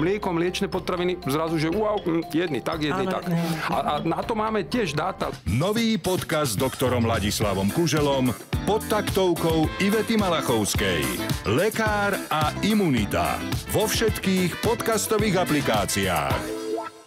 mlieko, mliečne potraviny, zrazu, že wow, jedni tak. A na to máme tiež dáta. Nový podcast s doktorom Ladislavom Kuželom pod taktovkou Ivety Malachovskej. Lekár a imunita. Vo všetkých podcastových aplikáciách.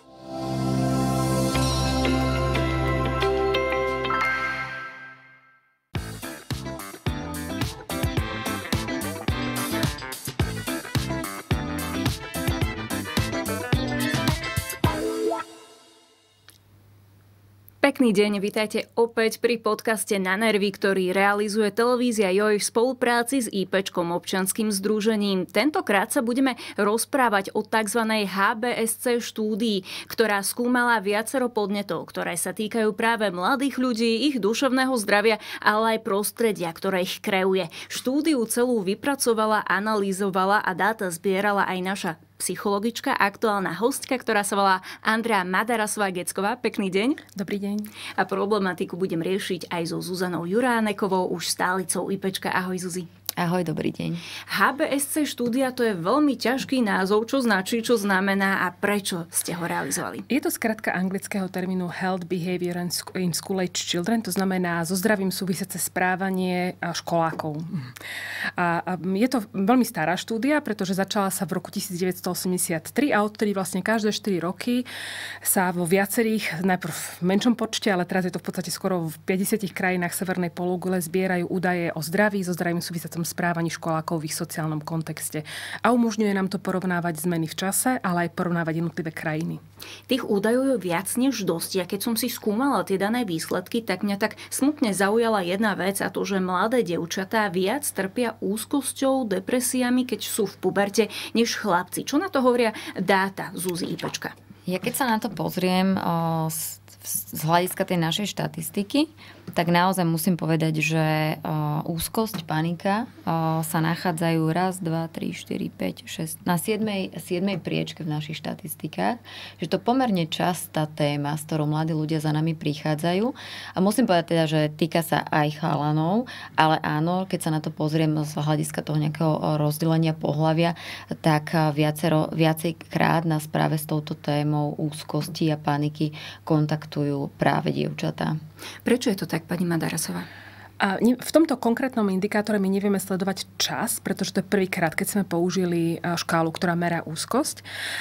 Pekný deň, vítajte opäť pri podcaste Na nervy, ktorý realizuje televízia JOJ v spolupráci s IPčkom občianskym združením. Tentokrát sa budeme rozprávať o tzv. HBSC štúdii, ktorá skúmala viacero podnetov, ktoré sa týkajú práve mladých ľudí, ich duševného zdravia, ale aj prostredia, ktoré ich kreuje. Štúdiu celú vypracovala, analyzovala a dáta zbierala aj naša psychologička, aktuálna hostka, ktorá sa volá Andrea Madarasová-Gecková. Pekný deň. Dobrý deň. A problematiku budem riešiť aj so Zuzanou Juránekovou, už stálicou IPčka. Ahoj, Zuzi. Ahoj, dobrý deň. HBSC štúdia, to je veľmi ťažký názov, čo značí, čo znamená a prečo ste ho realizovali? Je to skratka anglického termínu Health Behavior in School-Age Children, to znamená so zdravím súvisiace správanie školákov. A je to veľmi stará štúdia, pretože začala sa v roku 1983 a odtedy vlastne každé 4 roky sa vo viacerých, najprv v menšom počte, ale teraz je to v podstate skoro v 50 krajinách severnej pologule zbierajú údaje o zdraví, so zdravím súvisiacom správaní školákov v ich sociálnom kontexte. A umožňuje nám to porovnávať zmeny v čase, ale aj porovnávať jednotlivé krajiny. Tých údajov je viac než dosť. Ja keď som si skúmala tie dané výsledky, tak mňa tak smutne zaujala jedna vec, a to, že mladé dievčatá viac trpia úzkosťou, depresiami, keď sú v puberte, než chlapci. Čo na to hovoria dáta Zuzi IPčka? Ja keď sa na to pozriem z hľadiska tej našej štatistiky, tak naozaj musím povedať, že úzkosť, panika sa nachádzajú 1, 2, 3, 4, 5, 6 na 7. priečke v našich štatistikách, že to pomerne častá téma, s ktorou mladí ľudia za nami prichádzajú. A musím povedať teda, že týka sa aj chalanov, ale áno, keď sa na to pozriem z hľadiska toho nejakého rozdelenia pohlavia, tak viacejkrát nás práve s touto témou úzkosti a paniky kontaktujú práve dievčatá. Prečo je to tak, pani Madarasová? A v tomto konkrétnom indikátore my nevieme sledovať čas, pretože to je prvýkrát, keď sme použili škálu, ktorá merá úzkosť.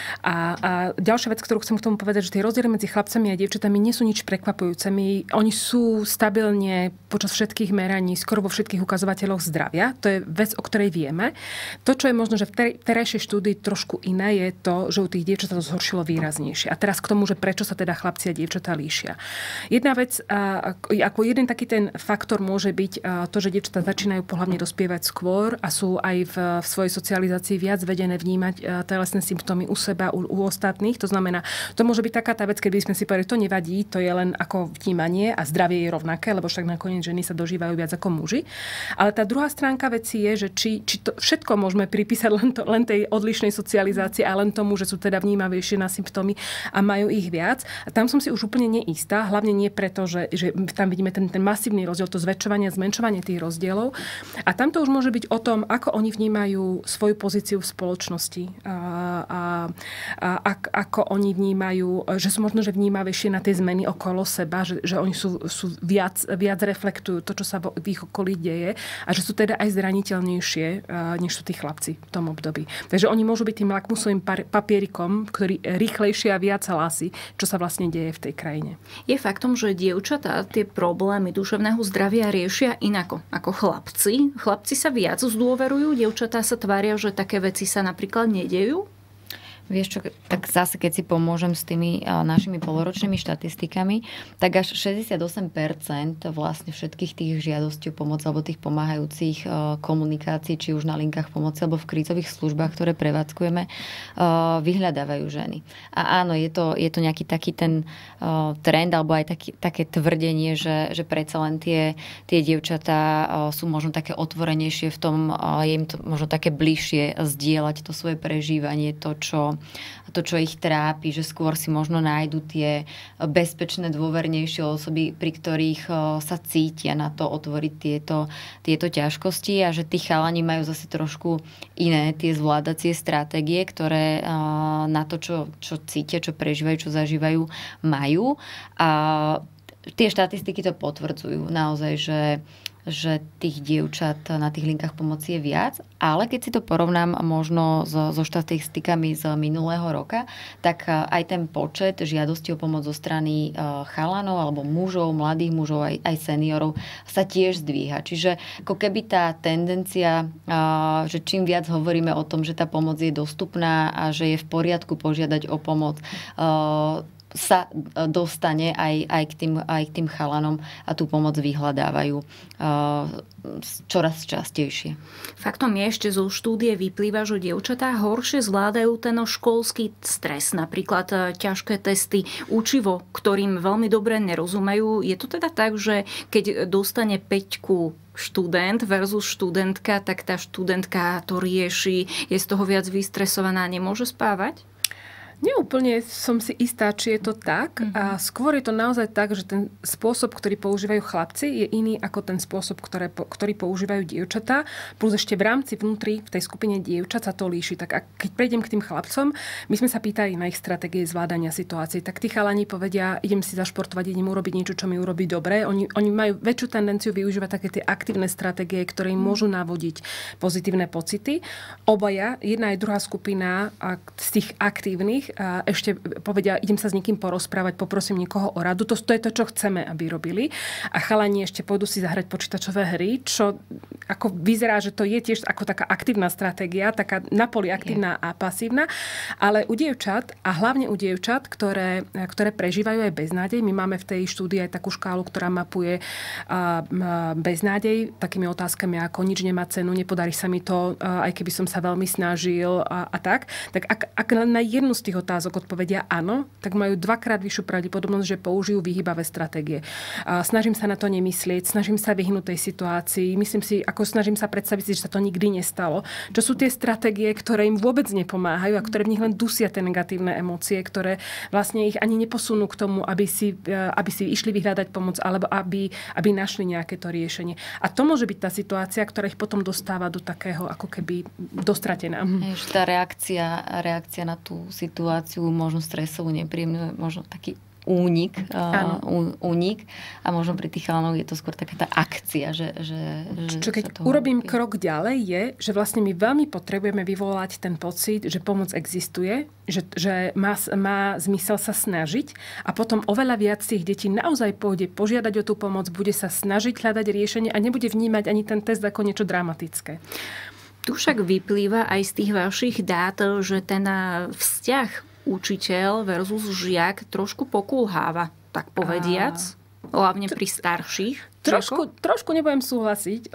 A ďalšia vec, ktorú chcem k tomu povedať, že tie rozdiely medzi chlapcami a dievčatami nie sú nič prekvapujúce. Oni sú stabilne počas všetkých meraní, skoro vo všetkých ukazovateľoch zdravia. To je vec, o ktorej vieme. To, čo je možno, že v terajšej štúdii trošku iné, je to, že u tých dievčat to zhoršilo výraznejšie. A teraz k tomu, že prečo sa teda chlapci a dievčatá líšia. Jedna vec, ako jeden taký ten faktor môže byť to, že dievčatá začínajú pohlavne dospievať skôr a sú aj v svojej socializácii viac vedené vnímať telesné symptómy u seba, u ostatných. To znamená, to môže byť taká tá vec, keby sme si povedali, to nevadí, to je len ako vnímanie a zdravie je rovnaké, lebo však nakoniec ženy sa dožívajú viac ako muži. Ale tá druhá stránka veci je, že či to všetko môžeme pripísať len tej odlišnej socializácii a len tomu, že sú teda vnímavejšie na symptómy a majú ich viac. A tam som si už úplne neistá, hlavne nie preto, že tam vidíme ten masívny rozdiel, to zmenšovanie tých rozdielov. A tam to už môže byť o tom, ako oni vnímajú svoju pozíciu v spoločnosti. A ako oni vnímajú, že sú možno že vnímavejšie na tie zmeny okolo seba, že oni sú viac reflektujú to, čo sa v ich okolí deje a že sú teda aj zraniteľnejšie, než sú tí chlapci v tom období. Takže oni môžu byť tým lakmusovým papierikom, ktorý rýchlejšie a viac hlási, čo sa vlastne deje v tej krajine. Je faktom, že dievčatá tie problémy duševného zdravia riešia inako ako chlapci. Chlapci sa viac zdôverujú, dievčatá sa tvária, že také veci sa napríklad nedejú. Vieš čo, tak zase keď si pomôžem s tými našimi poloročnými štatistikami, tak až 68% vlastne všetkých tých žiadostí o pomoc alebo tých pomáhajúcich komunikácií, či už na linkách pomoci alebo v krízových službách, ktoré prevádzkujeme, vyhľadávajú ženy. A áno, je to nejaký taký ten trend alebo aj také tvrdenie, že predsa len tie dievčatá sú možno také otvorenejšie v tom, je im to možno také bližšie zdieľať to svoje prežívanie, to, čo to, čo ich trápi, že skôr si možno nájdu tie bezpečné, dôvernejšie osoby, pri ktorých sa cítia na to otvoriť tieto ťažkosti a že tí chalani majú zase trošku iné tie zvládacie stratégie, ktoré na to, čo cítia, čo prežívajú, čo zažívajú, majú. A tie štatistiky to potvrdzujú naozaj, že tých dievčat na tých linkách pomoci je viac, ale keď si to porovnám možno so štatistikami z minulého roka, tak aj ten počet žiadostí o pomoc zo strany chalanov alebo mužov, mladých mužov, aj seniorov sa tiež zdvíha. Čiže ako keby tá tendencia, že čím viac hovoríme o tom, že tá pomoc je dostupná a že je v poriadku požiadať o pomoc, sa dostane aj k tým chalanom a tú pomoc vyhľadávajú čoraz častejšie. Faktom je, ešte zo štúdie vyplýva, že dievčatá horšie zvládajú ten školský stres, napríklad ťažké testy, učivo, ktorým veľmi dobre nerozumejú. Je to teda tak, že keď dostane 5 študent versus študentka, tak tá študentka to rieši, je z toho viac vystresovaná, nemôže spávať? Neúplne som si istá, či je to tak. A skôr je to naozaj tak, že ten spôsob, ktorý používajú chlapci, je iný ako ten spôsob, ktorý používajú dievčatá. Plus ešte v rámci vnútri, v tej skupine dievčat sa to líši. Tak keď prejdem k tým chlapcom, my sme sa pýtali na ich stratégie zvládania situácií. Tak tí chalani povedia, idem si zašportovať, idem urobiť niečo, čo mi urobí dobre. Oni majú väčšiu tendenciu využívať také tie aktívne stratégie, ktoré im môžu navodiť pozitívne pocity. Obaja, jedna aj druhá skupina z tých aktívnych a ešte povedia, idem sa s niekým porozprávať, poprosím niekoho o radu. To je to, čo chceme, aby robili. A chalani ešte pôjdu si zahrať počítačové hry, čo ako vyzerá, že to je tiež ako taká aktívna stratégia, taká na poli aktívna a pasívna. Ale u dievčat, a hlavne u dievčat, ktoré prežívajú aj beznádej, my máme v tej štúdii aj takú škálu, ktorá mapuje beznádej takými otázkami ako nič nemá cenu, nepodarí sa mi to, aj keby som sa veľmi snažil a tak. Tak ak na jednu z tých otázok odpovedia áno, tak majú 2-krát vyššiu pravdepodobnosť, že použijú vyhýbavé stratégie. Snažím sa na to nemyslieť, snažím sa vyhnúť tej situácii, myslím si, ako snažím sa predstaviť si, že sa to nikdy nestalo. Čo sú tie stratégie, ktoré im vôbec nepomáhajú a ktoré v nich len dusia tie negatívne emócie, ktoré vlastne ich ani neposunú k tomu, aby si išli vyhľadať pomoc alebo aby našli nejaké to riešenie. A to môže byť tá situácia, ktorá ich potom dostáva do takého ako keby dostratená. Tá reakcia na tú situáciu, možno stresovú, nepríjemnú, možno taký únik a možno pri tých chalanoch je to skôr taká tá akcia, že čo keď urobím krok ďalej je, že vlastne my veľmi potrebujeme vyvolať ten pocit, že pomoc existuje, že má zmysel sa snažiť a potom oveľa viac tých detí naozaj pôjde požiadať o tú pomoc, bude sa snažiť hľadať riešenie a nebude vnímať ani ten test ako niečo dramatické. Tu však vyplýva aj z tých vašich dát, že ten vzťah učiteľ versus žiak trošku pokulháva, tak povediac, hlavne pri starších. Trošku nebudem súhlasiť.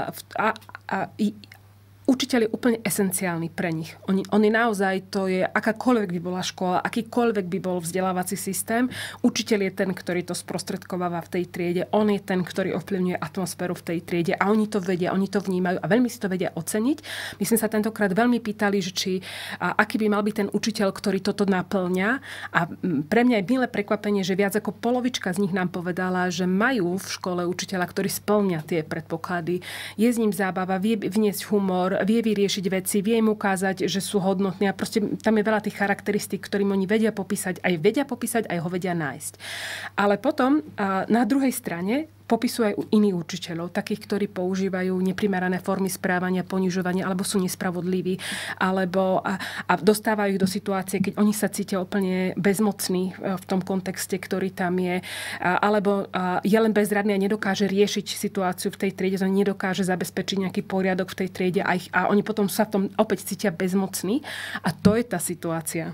Učiteľ je úplne esenciálny pre nich. Oni naozaj, to je, akákoľvek by bola škola, akýkoľvek by bol vzdelávací systém, učiteľ je ten, ktorý to sprostredkováva v tej triede, on je ten, ktorý ovplyvňuje atmosféru v tej triede a oni to vedia, oni to vnímajú a veľmi si to vedia oceniť. My sme sa tentokrát veľmi pýtali, že aký by mal byť ten učiteľ, ktorý toto naplňa a pre mňa je milé prekvapenie, že viac ako polovička z nich nám povedala, že majú v škole učiteľa, ktorý spĺňa tie predpoklady. Je s ním zábava, vie vniesť humor, vie vyriešiť veci, vie im ukázať, že sú hodnotní a proste tam je veľa tých charakteristík, ktorým oni vedia popísať, aj ho vedia nájsť. Ale potom na druhej strane popisujú aj iných učiteľov, takých, ktorí používajú neprimerané formy správania, ponižovania, alebo sú nespravodliví, alebo a dostávajú ich do situácie, keď oni sa cítia úplne bezmocní v tom kontexte, ktorý tam je, alebo je len bezradný a nedokáže riešiť situáciu v tej triede, nedokáže zabezpečiť nejaký poriadok v tej triede a oni potom sa v tom opäť cítia bezmocní. A to je tá situácia,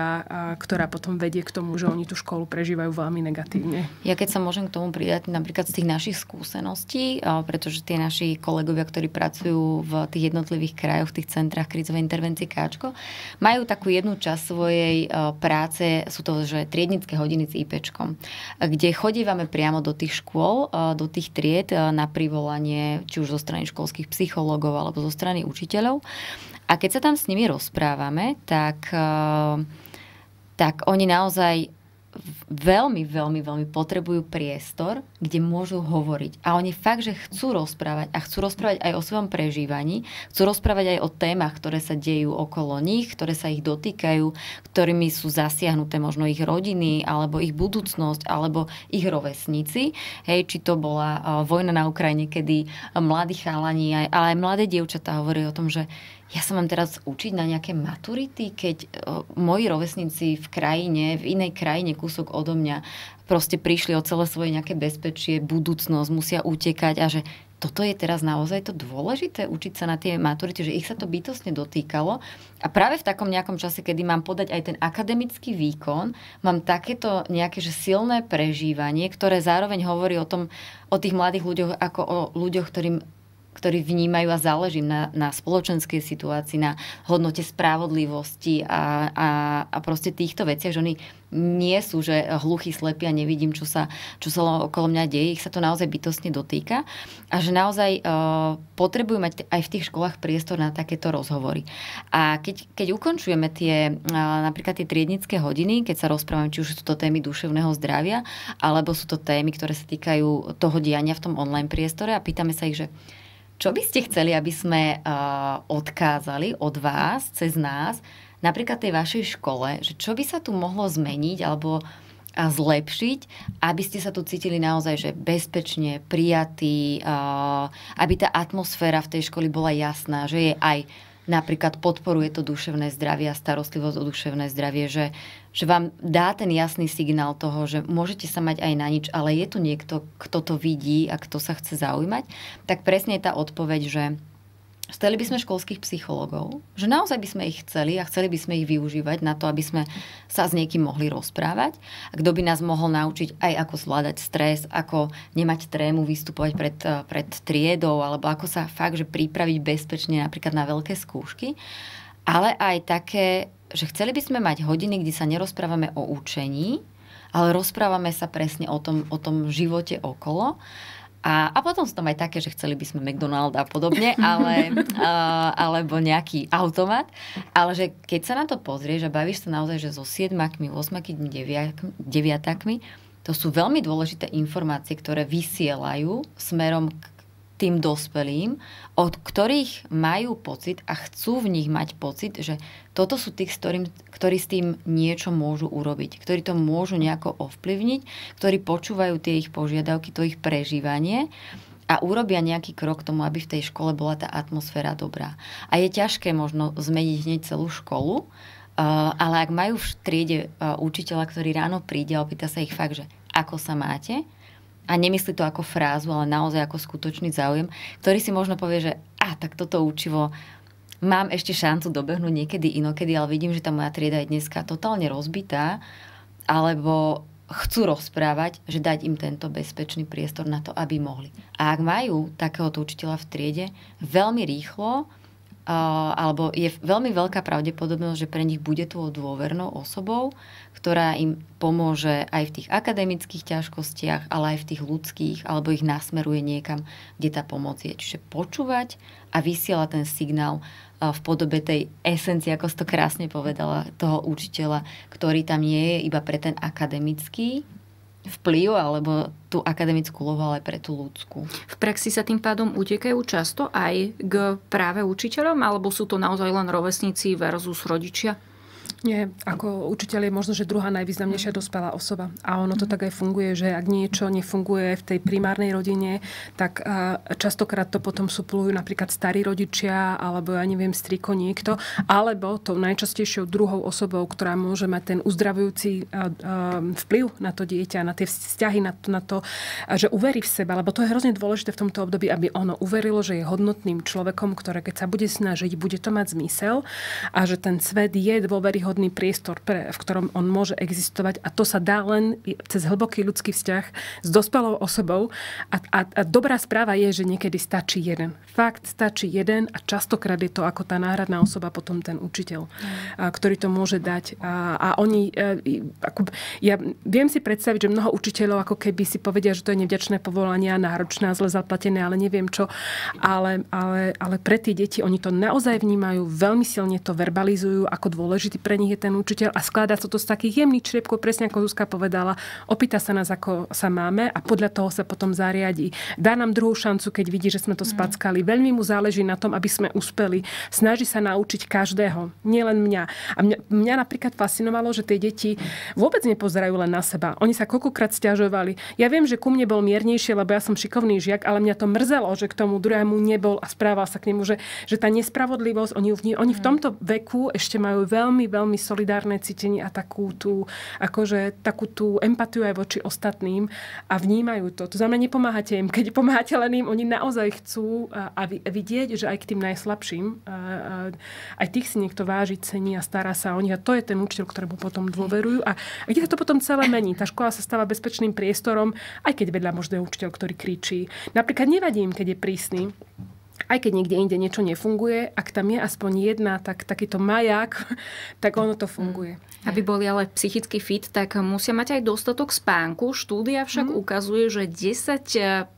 ktorá potom vedie k tomu, že oni tú školu prežívajú veľmi negatívne. Ja keď sa môžem k tomu pridať, napríklad z tých našich skúseností, pretože tie naši kolegovia, ktorí pracujú v tých jednotlivých krajoch, v tých centrách krízovej intervencie Káčko, majú takú jednu časť svojej práce, sú to, že triednické hodiny s IPčkom, kde chodívame priamo do tých škôl, do tých tried na privolanie, či už zo strany školských psychológov alebo zo strany učiteľov. A keď sa tam s nimi rozprávame, tak oni naozaj veľmi, veľmi, veľmi potrebujú priestor, kde môžu hovoriť. A oni fakt, že chcú rozprávať a chcú rozprávať aj o svojom prežívaní, chcú rozprávať aj o témach, ktoré sa dejú okolo nich, ktoré sa ich dotýkajú, ktorými sú zasiahnuté možno ich rodiny, alebo ich budúcnosť, alebo ich rovesníci. Hej, či to bola vojna na Ukrajine, kedy mladí chalani, ale aj mladé dievčatá hovorí o tom, že ja sa mám teraz učiť na nejaké maturity, keď moji rovesníci v inej krajine, kúsok odo mňa, proste prišli o celé svoje nejaké bezpečie, budúcnosť, musia utekať a že toto je teraz naozaj to dôležité, učiť sa na tie maturity, že ich sa to bytostne dotýkalo. A práve v takom nejakom čase, kedy mám podať aj ten akademický výkon, mám takéto nejaké že silné prežívanie, ktoré zároveň hovorí o tých mladých ľuďoch ako o ľuďoch, ktorí vnímajú a záleží na spoločenskej situácii, na hodnote spravodlivosti a proste týchto veciach, že oni nie sú, že hluchí, slepí a nevidím, čo sa okolo mňa deje. Ich sa to naozaj bytostne dotýka a že naozaj potrebujú mať aj v tých školách priestor na takéto rozhovory. A keď ukončujeme napríklad tie triednické hodiny, keď sa rozprávame, či už sú to témy duševného zdravia, alebo sú to témy, ktoré sa týkajú toho diania v tom online priestore a pýtame sa ich, že čo by ste chceli, aby sme odkázali od vás, cez nás, napríklad tej vašej škole, že čo by sa tu mohlo zmeniť alebo zlepšiť, aby ste sa tu cítili naozaj že bezpečne, prijatí, aby tá atmosféra v tej škole bola jasná, že je aj napríklad podporuje to duševné zdravie a starostlivosť o duševné zdravie, že vám dá ten jasný signál toho, že môžete sa mať aj na nič, ale je tu niekto, kto to vidí a kto sa chce zaujímať, tak presne je tá odpoveď, že chceli by sme školských psychológov, že naozaj by sme ich chceli a chceli by sme ich využívať na to, aby sme sa s niekým mohli rozprávať. A kto by nás mohol naučiť aj ako zvládať stres, ako nemať trému, vystupovať pred triedou, alebo ako sa fakt, že pripraviť bezpečne napríklad na veľké skúšky. Ale aj také, že chceli by sme mať hodiny, kde sa nerozprávame o učení, ale rozprávame sa presne o tom živote okolo. A potom sú tam aj také, že chceli by sme McDonald a podobne, alebo nejaký automat. Ale že keď sa na to pozrieš a bavíš sa naozaj, že so 7-kmi, 8-kmi, 9-kmi, to sú veľmi dôležité informácie, ktoré vysielajú smerom k tým dospelým, od ktorých majú pocit a chcú v nich mať pocit, že toto sú tí, ktorí s tým niečo môžu urobiť, ktorí to môžu nejako ovplyvniť, ktorí počúvajú tie ich požiadavky, to ich prežívanie a urobia nejaký krok k tomu, aby v tej škole bola tá atmosféra dobrá. A je ťažké možno zmeniť hneď celú školu, ale ak majú v triede učiteľa, ktorý ráno príde a opýta sa ich fakt, že ako sa máte, a nemyslí to ako frázu, ale naozaj ako skutočný záujem, ktorý si možno povie, že tak toto učivo mám ešte šancu dobehnúť niekedy inokedy, ale vidím, že tá moja trieda je dneska totálne rozbitá, alebo chcú rozprávať, že dať im tento bezpečný priestor na to, aby mohli. A ak majú takéhoto učiteľa v triede, veľmi rýchlo alebo je veľmi veľká pravdepodobnosť, že pre nich bude tou dôvernou osobou, ktorá im pomôže aj v tých akademických ťažkostiach, ale aj v tých ľudských, alebo ich nasmeruje niekam, kde tá pomoc je. Čiže počúvať a vysielať ten signál v podobe tej esencie, ako si to krásne povedala, toho učiteľa, ktorý tam nie je iba pre ten akademický vplyv alebo tú akademickú úlohu, ale pre tú ľudskú. V praxi sa tým pádom utekajú často aj k práve učiteľom, alebo sú to naozaj len rovesníci versus rodičia? Nie, ako učiteľ je možno, že druhá najvýznamnejšia dospelá osoba. A ono to tak aj funguje, že ak niečo nefunguje v tej primárnej rodine, tak častokrát to potom suplujú napríklad starí rodičia, alebo ja neviem, striko niekto, alebo tou najčastejšou druhou osobou, ktorá môže mať ten uzdravujúci vplyv na to dieťa, na tie vzťahy, na to, že uverí v seba, lebo to je hrozne dôležité v tomto období, aby ono uverilo, že je hodnotným človekom, ktoré keď sa bude snažiť, bude to mať zmysel a že ten svet je dôveryhodný dôveryhodný priestor, v ktorom on môže existovať a to sa dá len cez hlboký ľudský vzťah s dospelou osobou a dobrá správa je, že niekedy stačí jeden. Fakt stačí jeden a častokrát je to ako tá náhradná osoba potom ten učiteľ, ktorý to môže dať. A oni, ja viem si predstaviť, že mnoho učiteľov ako keby si povedia, že to je nevďačné povolanie, náročné a zle zaplatené, ale neviem čo. Ale pre tie deti oni to naozaj vnímajú, veľmi silne to verbalizujú, ako dôležitý pre nich je ten učiteľ a skladá sa to z takých jemných čriepkov, presne ako Zuzka povedala, opýta sa nás, ako sa máme a podľa toho sa potom zariadí. Dá nám druhú šancu, keď vidí, že sme to spackali. Veľmi mu záleží na tom, aby sme uspeli. Snaží sa naučiť každého, nielen mňa. A mňa napríklad fascinovalo, že tie deti vôbec nepozerajú len na seba. Oni sa koľkokrát sťažovali. Ja viem, že ku mne bol miernejšie, lebo ja som šikovný žiak, ale mňa to mrzelo, že k tomu druhému nebol a správal sa k nemu, že tá nespravodlivosť, oni v tomto veku ešte majú veľmi, veľmi solidárne cítenie a takú tú empatiu aj voči ostatným a vnímajú to. To znamená, nepomáhate im. Keď pomáhate len im, oni naozaj chcú vidieť, že aj k tým najslabším aj tých si niekto váži, cení a stará sa o nich. A to je ten učiteľ, ktorému potom dôverujú. A kde sa to potom celé mení? Tá škola sa stáva bezpečným priestorom, aj keď vedľa možno je učiteľ, ktorý kričí. Napríklad nevadí im, keď je prísny. Aj keď niekde inde niečo nefunguje, ak tam je aspoň jedna, takýto maják, tak ono to funguje. Aby boli ale psychicky fit, tak musia mať aj dostatok spánku. Štúdia však ukazuje, že 10%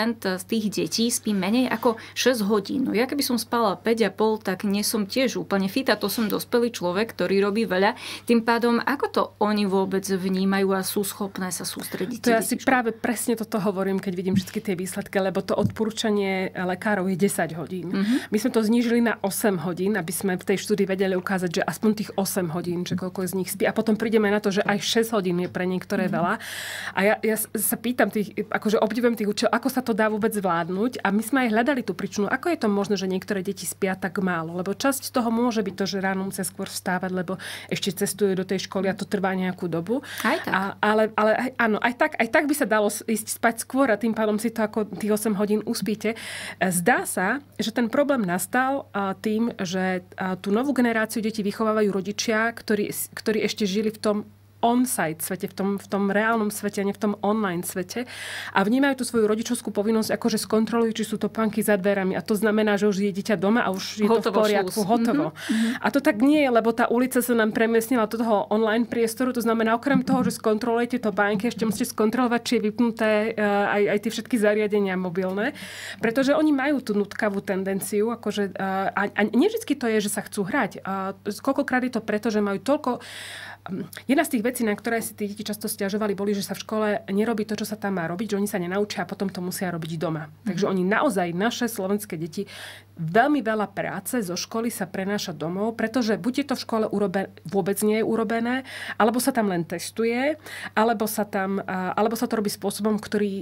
z tých detí spí menej ako 6 hodín. No ja keby som spala 5,5, tak nie som tiež úplne fit a to som dospelý človek, ktorý robí veľa. Tým pádom, ako to oni vôbec vnímajú a sú schopné sa sústrediť? To ja si práve presne toto hovorím, keď vidím všetky tie výsledky, lebo to odporúčanie lekárov je 10 hodín. My sme to znížili na 8 hodín, aby sme v tej štúdii vedeli ukázať, že aspoň tých 8 hodín, že koľko z nich spí. A potom prídeme na to, že aj 6 hodín je pre niektoré veľa. A ja sa pýtam obdivujem tých učiteľov, ako sa to dá vôbec zvládnuť. A my sme aj hľadali tú príčinu, ako je to možné, že niektoré deti spia tak málo. Lebo časť toho môže byť to, že ráno musia skôr vstávať, lebo ešte cestujú do tej školy a to trvá nejakú dobu. Aj tak. Ale áno, aj tak by sa dalo ísť spať skôr a tým pádom si to ako tých 8 hodín uspíte. Zdá sa, že ten problém nastal tým, že tú novú generáciu detí vychovávajú rodičia, ktorí ešte žili v tom on-site svete, v tom reálnom svete a nie v tom online svete a vnímajú tú svoju rodičovskú povinnosť, akože skontrolujú, či sú to pánky za dverami a to znamená, že už je dieťa doma a už je to v poriadku, hotovo. A to tak nie je, lebo tá ulica sa nám premiestnila do toho online priestoru, to znamená, okrem toho, že skontrolujete to bánky, ešte musíte skontrolovať, či je vypnuté aj tie všetky zariadenia mobilné, pretože oni majú tú nutkavú tendenciu, akože, a nie vždy to je, že sa chcú hrať. Koľkokrát je to preto, že majú toľko. Jedna z tých vecí, na ktoré si tí deti často sťažovali, boli, že sa v škole nerobí to, čo sa tam má robiť, že oni sa nenaučia a potom to musia robiť doma. Takže oni naozaj, naše slovenské deti, veľmi veľa práce zo školy sa prenáša domov, pretože buď je to v škole vôbec nie je urobené, alebo sa tam len testuje, alebo sa to robí spôsobom,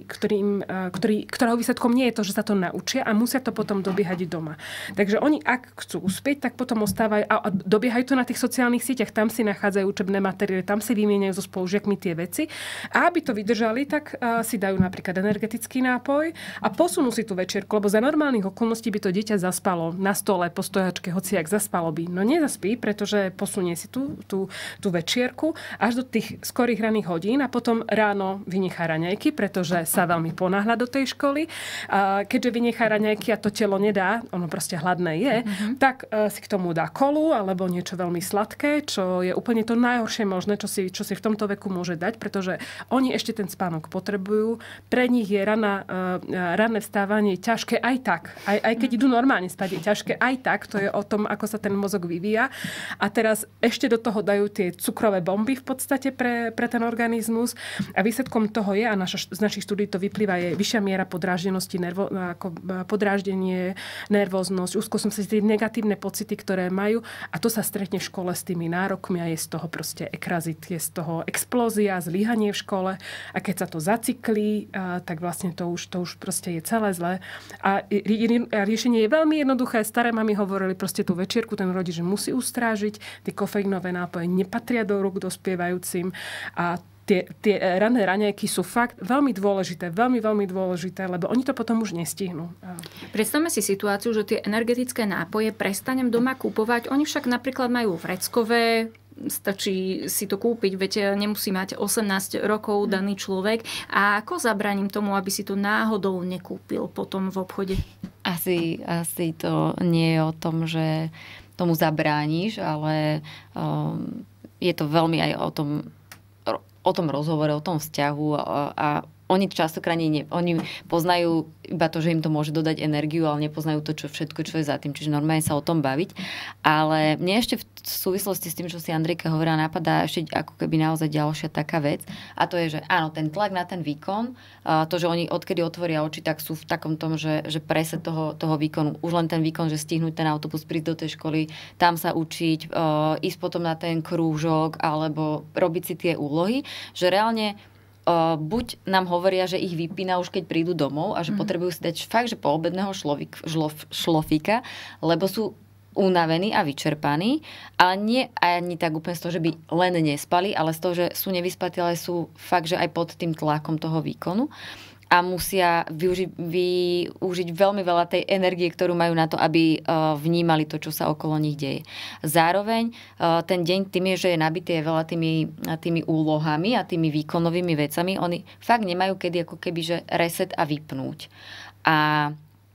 ktorého výsledkom nie je to, že sa to naučia a musia to potom dobiehať doma. Takže oni, ak chcú uspieť, tak potom ostávajú a dobiehajú to na tých sociálnych sieťach, tam si nachádzajú učebné materiály, tam si vymieňajú so spolužiakmi tie veci. A aby to vydržali, tak si dajú napríklad energetický nápoj a posunú si tú večierku, lebo za normálnych okolností by to dieťa zaspalo na stole po stojačke, hociak zaspalo by. No nezaspí, pretože posunie si tú večierku až do tých skorých raných hodín a potom ráno vynechá raňajky, pretože sa veľmi ponáhľa do tej školy. A keďže vynechá raňajky a to telo nedá, ono proste hladné je, tak si k tomu dá kolu alebo niečo veľmi sladké, čo je úplne to najhoršie možné, čo si v tomto veku môže dať, pretože oni ešte ten spánok potrebujú. Pre nich je ranné vstávanie ťažké aj tak. Aj keď idú normálne spať, je ťažké aj tak. To je o tom, ako sa ten mozog vyvíja. A teraz ešte do toho dajú tie cukrové bomby v podstate pre ten organizmus. A výsledkom toho je, a z našich štúdií to vyplýva, je vyššia miera podráždenosti, podráždenie, nervóznosť, úzkostnosť, tie negatívne pocity, ktoré majú. A to sa stretne v škole s tými nárokmi a je z toho proste ekrazit, je z toho explózia, zlyhanie v škole a keď sa to zacyklí, tak vlastne to už proste je celé zlé. A riešenie je veľmi jednoduché. Staré mami hovorili proste tú večierku, ten rodič musí ustrážiť, tie kofeínové nápoje nepatria do rúk dospievajúcim a tie rané raňajky sú fakt veľmi dôležité, veľmi, veľmi dôležité, lebo oni to potom už nestihnú. Predstavme si situáciu, že tie energetické nápoje prestanem doma kúpovať. Oni však napríklad majú vreckové stačí si to kúpiť, veď nemusí mať 18 rokov daný človek. A ako zabránim tomu, aby si to náhodou nekúpil potom v obchode? Asi to nie je o tom, že tomu zabrániš, ale je to veľmi aj o tom rozhovore, o tom vzťahu a oni častokrát oni poznajú iba to, že im to môže dodať energiu, ale nepoznajú to, čo je za tým. Čiže normálne sa o tom baviť. Ale mne ešte v súvislosti s tým, čo si Andrejka hovorila, napadá ešte ako keby naozaj ďalšia taká vec. A to je, že áno, ten tlak na ten výkon, to, že oni odkedy otvoria oči, tak sú v takom tom, že preset toho výkonu. Už len ten výkon, že stihnúť ten autobus, prísť do tej školy, tam sa učiť, ísť potom na ten krúžok, alebo robiť si tie úlohy, že reálne buď nám hovoria, že ich vypína už keď prídu domov a že potrebujú si dať fakt, že poobedného šlofíka, lebo sú unavení a vyčerpaní, ale nie ani tak úplne z toho, že by len nespali, ale z toho, že sú nevyspatí, ale sú fakt, že aj pod tým tlakom toho výkonu a musia využiť veľmi veľa tej energie, ktorú majú na to, aby vnímali to, čo sa okolo nich deje. Zároveň ten deň tým je, že je nabitý veľa tými úlohami a tými výkonovými vecami. Oni fakt nemajú kedy ako keby, že reset a vypnúť. A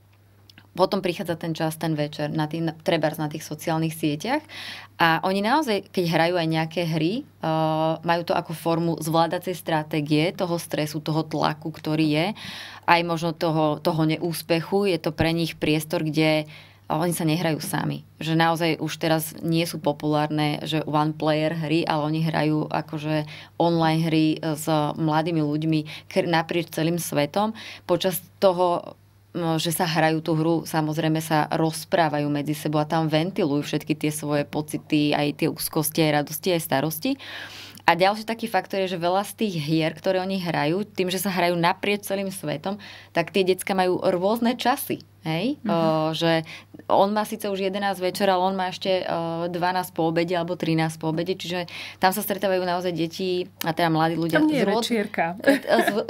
potom prichádza ten čas, ten večer, trebárs na tých sociálnych sieťach. A oni naozaj, keď hrajú aj nejaké hry, majú to ako formu zvládacej stratégie, toho stresu, toho tlaku, ktorý je, aj možno toho neúspechu. Je to pre nich priestor, kde oni sa nehrajú sami. Že naozaj už teraz nie sú populárne, že one player hry, ale oni hrajú akože online hry s mladými ľuďmi naprieč celým svetom. Počas toho, že sa hrajú tú hru, samozrejme sa rozprávajú medzi sebou a tam ventilujú všetky tie svoje pocity, aj tie úzkosti, aj radosti, aj starosti. A ďalší taký faktor je, že veľa z tých hier, ktoré oni hrajú, tým, že sa hrajú naprieč celým svetom, tak tie decká majú rôzne časy. Hej? Že on má síce už 11 večer, ale on má ešte 12 po obede alebo 13 po obede, čiže tam sa stretávajú naozaj deti a teda mladí ľudia tam nie je večierka. Z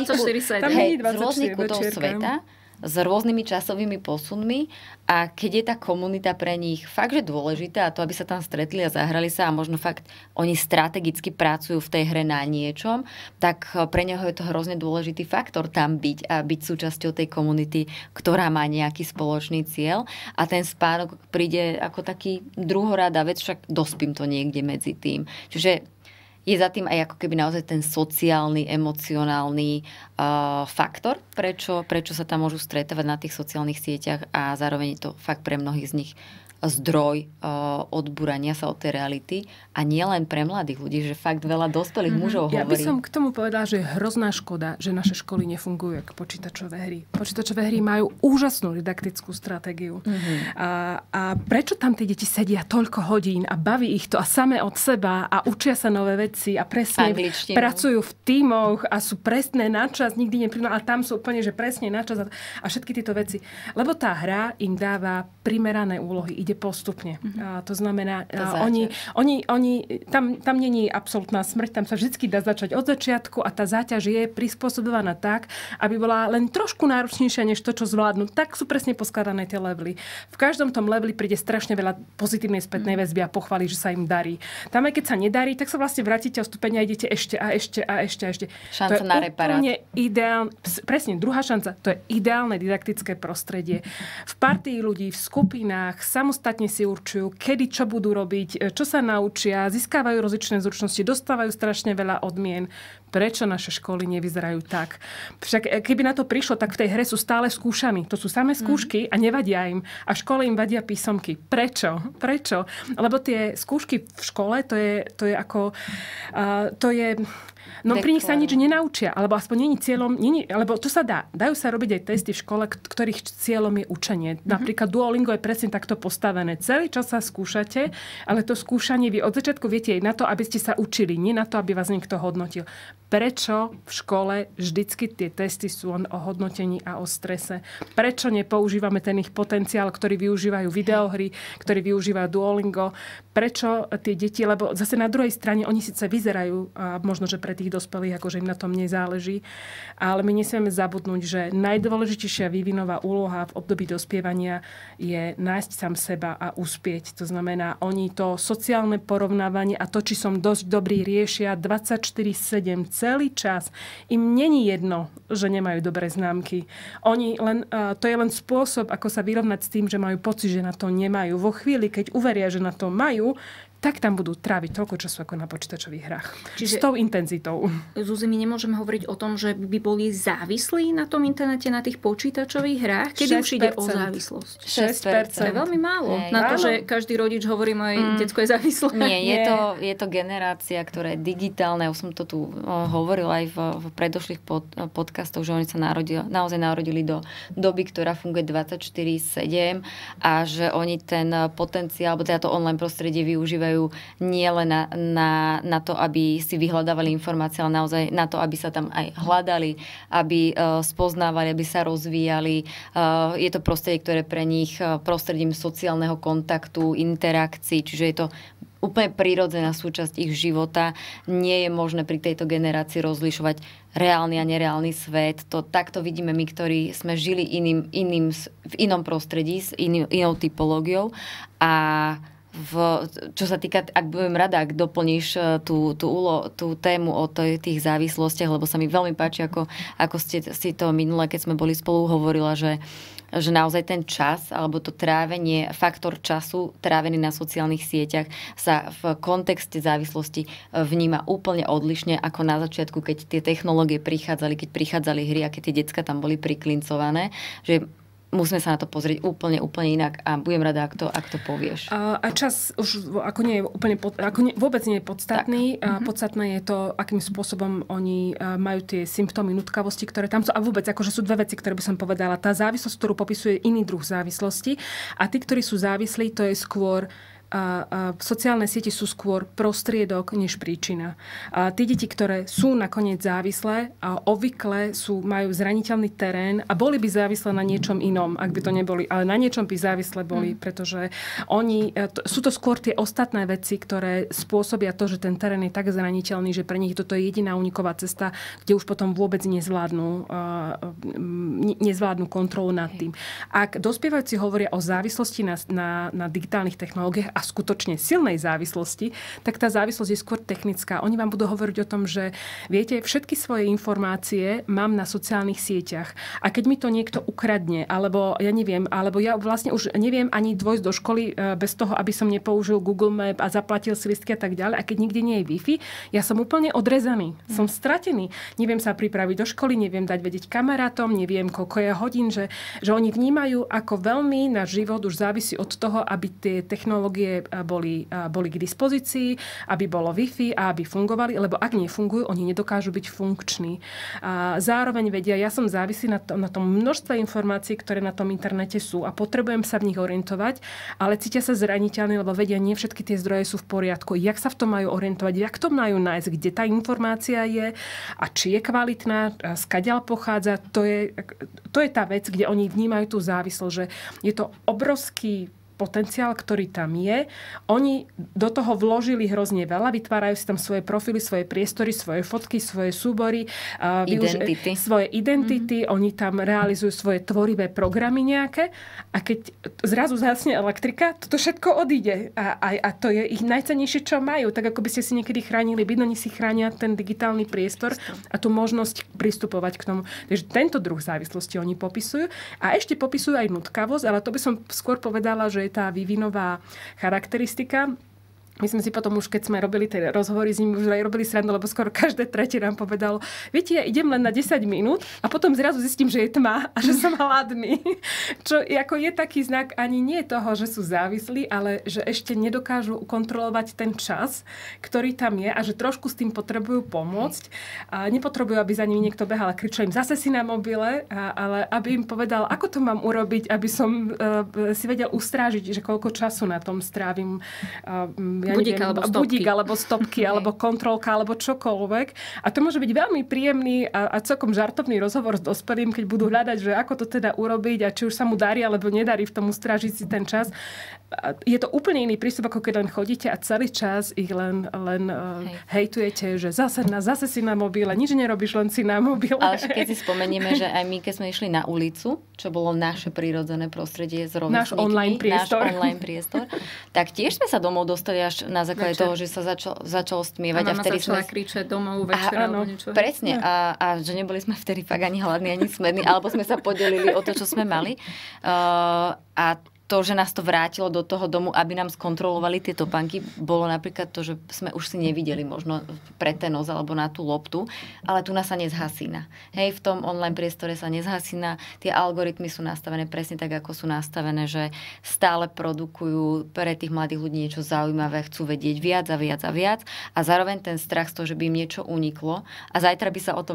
rôznych kútov sveta, s rôznymi časovými posunmi a keď je tá komunita pre nich fakt, že dôležitá a to, aby sa tam stretli a zahrali sa a možno fakt oni strategicky pracujú v tej hre na niečom, tak pre neho je to hrozne dôležitý faktor tam byť a byť súčasťou tej komunity, ktorá má nejaký spoločný cieľ a ten spánok príde ako taký druhoráda vec, však dospím to niekde medzi tým. Čiže je za tým aj ako keby naozaj ten sociálny, emocionálny faktor, prečo sa tam môžu stretávať na tých sociálnych sieťach a zároveň je to fakt pre mnohých z nich zdroj odbúrania sa od tej reality a nie len pre mladých ľudí, že fakt veľa dospelých mužov hovorí. Ja by som k tomu povedala, že je hrozná škoda, že naše školy nefungujú ako počítačové hry. Počítačové hry majú úžasnú didaktickú stratégiu. A prečo tam tie deti sedia toľko hodín a baví ich to a samé od seba a učia sa nové veci a presne pracujú v tímoch a sú presné na čas, nikdy neprídu, ale tam sú úplne, že presne na čas a všetky tieto veci. Lebo tá hra im dáva primerané úlohy, ide postupne. To znamená, tam není absolútna smrť, tam sa vždy dá začať od začiatku a tá záťaž je prispôsobovaná tak, aby bola len trošku náročnejšia než to, čo zvládnu. Tak sú presne poskladané tie levely. V každom tom leveli príde strašne veľa pozitívnej spätnej väzby a pochváli, že sa im darí. Tam aj keď sa nedarí, tak sa vlastne vrátite o stupeň a idete ešte. Šanca na reparát. Presne, druhá šanca. To je ideálne didaktické prostredie. V partii ľudí, v skupinách, samostatne si určujú, kedy čo budú robiť, čo sa naučia, získavajú rozličné zručnosti, dostávajú strašne veľa odmien. Prečo naše školy nevyzerajú tak? Však keby na to prišlo, tak v tej hre sú stále skúšani. To sú samé skúšky a nevadia im. A škole im vadia písomky. Prečo? Lebo tie skúšky v škole, to je ako... No pri nich sa nič nenaučia, alebo aspoň není cieľom, alebo to sa dá. Dajú sa robiť aj testy v škole, ktorých cieľom je učenie. Napríklad Duolingo je presne takto postavené. Celý čas sa skúšate, ale to skúšanie vy od začiatku viete aj na to, aby ste sa učili, nie na to, aby vás niekto hodnotil. Prečo v škole vždycky tie testy sú o hodnotení a o strese? Prečo nepoužívame ten ich potenciál, ktorý využívajú videohry, ktorý využívajú Duolingo? Prečo tie deti, lebo zase na druhej strane oni síce vyzerajú, a možno, že pre tých dospelých, akože im na tom nezáleží, ale my nesmieme zabudnúť, že najdôležitejšia vývinová úloha v období dospievania je nájsť sám seba a uspieť. To znamená, oni to sociálne porovnávanie a to, či som dosť dobrý, riešia 24/7 celý čas. Im není jedno, že nemajú dobré známky. To je len spôsob, ako sa vyrovnať s tým, že majú pocit, že na to nemajú. Vo chvíli, keď uveria, že na to majú, tak tam budú tráviť toľko času ako na počítačových hrách. Čiže s tou intenzitou. Zuzi, my nemôžeme hovoriť o tom, že by boli závislí na tom internete, na tých počítačových hrách? Kedy už ide o závislosť? 6%. To je veľmi málo. Na to, že každý rodič hovorí, moje decko je závislé. Nie, je to generácia, ktorá je digitálna. Ja som to tu hovorila aj v predošlých podcastoch, že oni sa naozaj narodili do doby, ktorá funguje 24/7 a že oni ten potenciál, alebo teda to online prostredie využívajú nie len na to, aby si vyhľadávali informácie, ale naozaj na to, aby sa tam aj hľadali, aby spoznávali, aby sa rozvíjali. Je to prostredie, ktoré pre nich prostredím sociálneho kontaktu, interakcií, čiže je to úplne prirodzená súčasť ich života. Nie je možné pri tejto generácii rozlišovať reálny a nereálny svet. Takto vidíme my, ktorí sme žili v inom prostredí, s inou typológiou. A čo sa týka, ak budem rada, ak doplníš tú tému o tých závislostiach, lebo sa mi veľmi páči, ako ste si to minule, keď sme boli spolu, hovorila, že naozaj ten čas, alebo to trávenie, faktor času trávený na sociálnych sieťach sa v kontexte závislosti vníma úplne odlišne ako na začiatku, keď tie technológie keď prichádzali hry a keď tie decka tam boli priklincované, že musíme sa na to pozrieť úplne inak a budem rada, ak to povieš. A čas už ako nie je úplne vôbec nie je podstatný. Podstatné je to, akým spôsobom oni majú tie symptómy nutkavosti, ktoré tam sú. A vôbec akože sú dve veci, ktoré by som povedala. Tá závislosť, ktorú popisuje iný druh závislosti, a tí, ktorí sú závislí, to je skôr sociálne siete sú skôr prostriedok než príčina. Tí deti, ktoré sú nakoniec závislé, obvykle majú zraniteľný terén a boli by závislé na niečom inom, ak by to neboli, ale na niečom by závislé boli, pretože sú to skôr tie ostatné veci, ktoré spôsobia to, že ten terén je tak zraniteľný, že pre nich toto je jediná úniková cesta, kde už potom vôbec nezvládnu kontrolu nad tým. Ak dospievajúci hovoria o závislosti na digitálnych technológiách a skutočne silnej závislosti, tak tá závislosť je skôr technická. Oni vám budú hovoriť o tom, že viete, všetky svoje informácie mám na sociálnych sieťach. A keď mi to niekto ukradne, alebo ja vlastne už neviem ani dôjsť do školy bez toho, aby som nepoužil Google Map a zaplatil si listky a tak ďalej. A keď nikde nie je Wi-Fi, ja som úplne odrezaný. Som stratený. Neviem sa pripraviť do školy, neviem dať vedieť kamarátom, neviem, koľko je hodín, že oni vnímajú, ako veľmi náš život už závisí od toho, aby tie technológie boli k dispozícii, aby bolo Wi-Fi a aby fungovali, lebo ak nefungujú, oni nedokážu byť funkční. A zároveň vedia, ja som závislý na tom množstve informácií, ktoré na tom internete sú a potrebujem sa v nich orientovať, ale cítia sa zraniteľní, lebo vedia, nie všetky tie zdroje sú v poriadku. Jak sa v tom majú orientovať, jak to majú nájsť, kde tá informácia je a či je kvalitná, skadiaľ pochádza, to je tá vec, kde oni vnímajú tú závislosť, že je to obrovský potenciál, ktorý tam je. Oni do toho vložili hrozne veľa, vytvárajú si tam svoje profily, svoje priestory, svoje fotky, svoje súbory, svoje identity, oni tam realizujú svoje tvorivé programy nejaké a keď zrazu zhasne elektrika, toto všetko odíde a to je ich najcennejšie, čo majú. Tak ako by ste si niekedy chránili byt, oni si chránia ten digitálny priestor a tú možnosť pristupovať k tomu. Takže tento druh závislosti oni popisujú a ešte popisujú aj nutkavosť, ale to by som skôr povedala, že tá vývinová charakteristika. My sme si potom už, keď sme robili tie rozhovory s ním, už aj robili srandu, lebo skoro každé tretie nám povedalo, viete, ja idem len na 10 minút a potom zrazu zistím, že je tma a že som hladný. Čo ako je taký znak ani nie toho, že sú závislí, ale že ešte nedokážu kontrolovať ten čas, ktorý tam je a že trošku s tým potrebujú pomôcť. A nepotrebujú, aby za nimi niekto behal a kričal im zase si na mobile, ale aby im povedal, ako to mám urobiť, aby som si vedel ustrážiť, že koľko času na tom strávim. budík alebo stopky, alebo kontrolka, alebo čokoľvek. A to môže byť veľmi príjemný a celkom žartovný rozhovor s dospelým, keď budú hľadať, že ako to teda urobiť a či už sa mu darí alebo nedarí v tom ustrážiť si ten čas. Je to úplne iný prístup, ako keď len chodíte a celý čas ich len hejtujete, že zase si na mobile, nič nerobíš, len si na mobile. Ale keď si spomenieme, že aj my, keď sme išli na ulicu, čo bolo naše prírodzené prostredie s rovesníkmi, náš online priestor, tak tiež sme sa domov dostali až na základe toho, že sa začalo stmievať. A mama začala kričať domov večer alebo niečo. Presne. A že neboli sme vtedy fakt ani hladní, ani smední, alebo sme sa podelili o to, čo sme mali. A to, že nás to vrátilo do toho domu, aby nám skontrolovali tie topánky, bolo napríklad to, že sme už si nevideli možno pre ten nos alebo na tú loptu, ale tu nás sa nezhasína. Hej, v tom online priestore sa nezhasína. Tie algoritmy sú nastavené presne tak, ako sú nastavené, že stále produkujú pre tých mladých ľudí niečo zaujímavé, chcú vedieť viac a viac a viac a zároveň ten strach z toho, že by im niečo uniklo a zajtra by sa o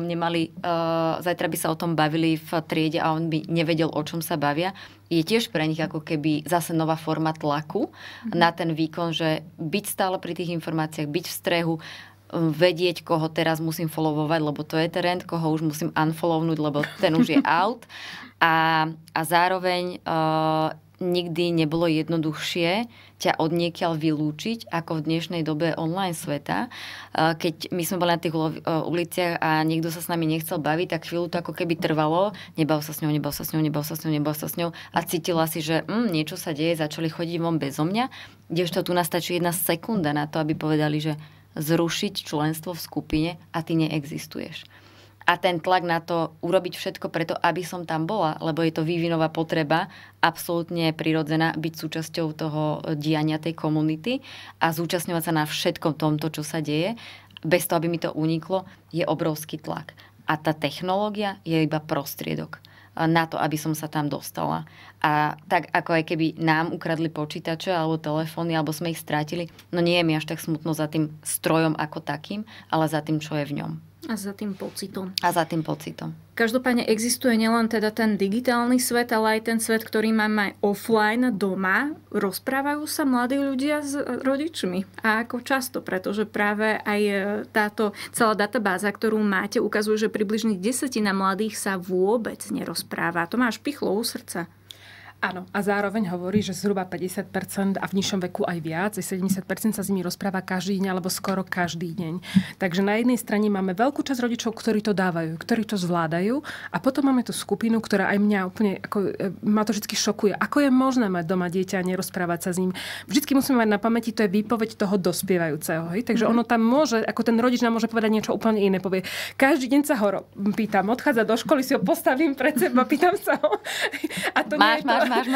tom bavili v triede a on by nevedel, o čom sa bavia, je tiež pre nich ako keby zase nová forma tlaku na ten výkon, že byť stále pri tých informáciách, byť v strehu, vedieť, koho teraz musím followovať, lebo to je trend, koho už musím unfollownúť, lebo ten už je out. A zároveň nikdy nebolo jednoduchšie ťa odniekiaľ vylúčiť, ako v dnešnej dobe online sveta. Keď my sme boli na tých uliciach a niekto sa s nami nechcel baviť, tak chvíľu to ako keby trvalo. Nebav sa s ňou a cítila si, že niečo sa deje, začali chodiť von bezo mňa. Kdežto tu nastačí 1 sekunda na to, aby povedali, že zrušiť členstvo v skupine a ty neexistuješ. A ten tlak na to urobiť všetko preto, aby som tam bola, lebo je to vývinová potreba, absolútne prirodzená byť súčasťou toho diania tej komunity a zúčastňovať sa na všetkom tomto, čo sa deje, bez toho, aby mi to uniklo, je obrovský tlak. A tá technológia je iba prostriedok na to, aby som sa tam dostala. A tak ako aj keby nám ukradli počítače alebo telefóny, alebo sme ich strátili, no nie je mi až tak smutno za tým strojom ako takým, ale za tým, čo je v ňom. A za tým pocitom. Každopádne existuje nielen teda ten digitálny svet, ale aj ten svet, ktorý máme offline doma. Rozprávajú sa mladí ľudia s rodičmi. A ako často, pretože práve aj táto celá databáza, ktorú máte, ukazuje, že približne 10% mladých sa vôbec nerozpráva. To máš pichlo u srdca. Áno, a zároveň hovorí, že zhruba 50% a v nižšom veku aj viac, 70% sa s nimi rozpráva každý deň alebo skoro každý deň. Takže na jednej strane máme veľkú časť rodičov, ktorí to dávajú, ktorí to zvládajú a potom máme tú skupinu, ktorá aj mňa úplne, ma to vždy šokuje. Ako je možné mať doma dieťa a nerozprávať sa s ním? Vždycky musíme mať na pamäti, to je výpoveď toho dospievajúceho. Hej? Takže ono tam môže, ako ten rodič nám môže povedať niečo úplne iné. Povie, každý deň sa ho pýtam, odchádza do školy, si ho postavím pred seba, pýtam sa ho. A to máš.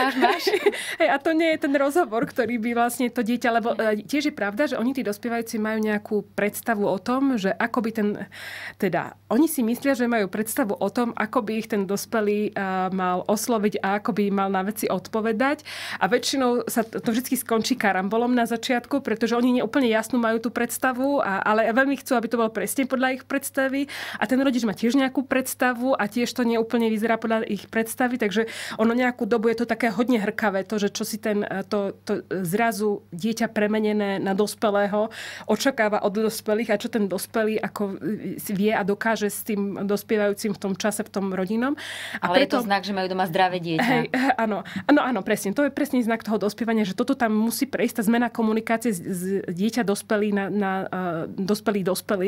A to nie je ten rozhovor, ktorý by vlastne to dieťa, lebo tiež je pravda, že oni tí dospievajúci majú nejakú predstavu o tom, že ako by oni si myslia, že majú predstavu o tom, ako by ich ten dospelý mal osloviť a ako by mal na veci odpovedať. A väčšinou sa to vždy skončí karambolom na začiatku, pretože oni neúplne jasnú majú tú predstavu, ale veľmi chcú, aby to bolo presne podľa ich predstavy. A ten rodič má tiež nejakú predstavu a tiež to neúplne vyzerá podľa ich predstavy, takže ono nejakú dobu je to také hodne hrkavé, to, že čo si to zrazu dieťa premenené na dospelého očakáva od dospelých a čo ten dospelý ako vie a dokáže s tým dospievajúcim v tom čase, v tom rodinom. Ale preto, je to znak, že majú doma zdravé dieťa. Hej, áno, presne. To je presný znak toho dospievania, že toto tam musí prejsť, tá zmena komunikácie z dieťa dospelý na dospelý,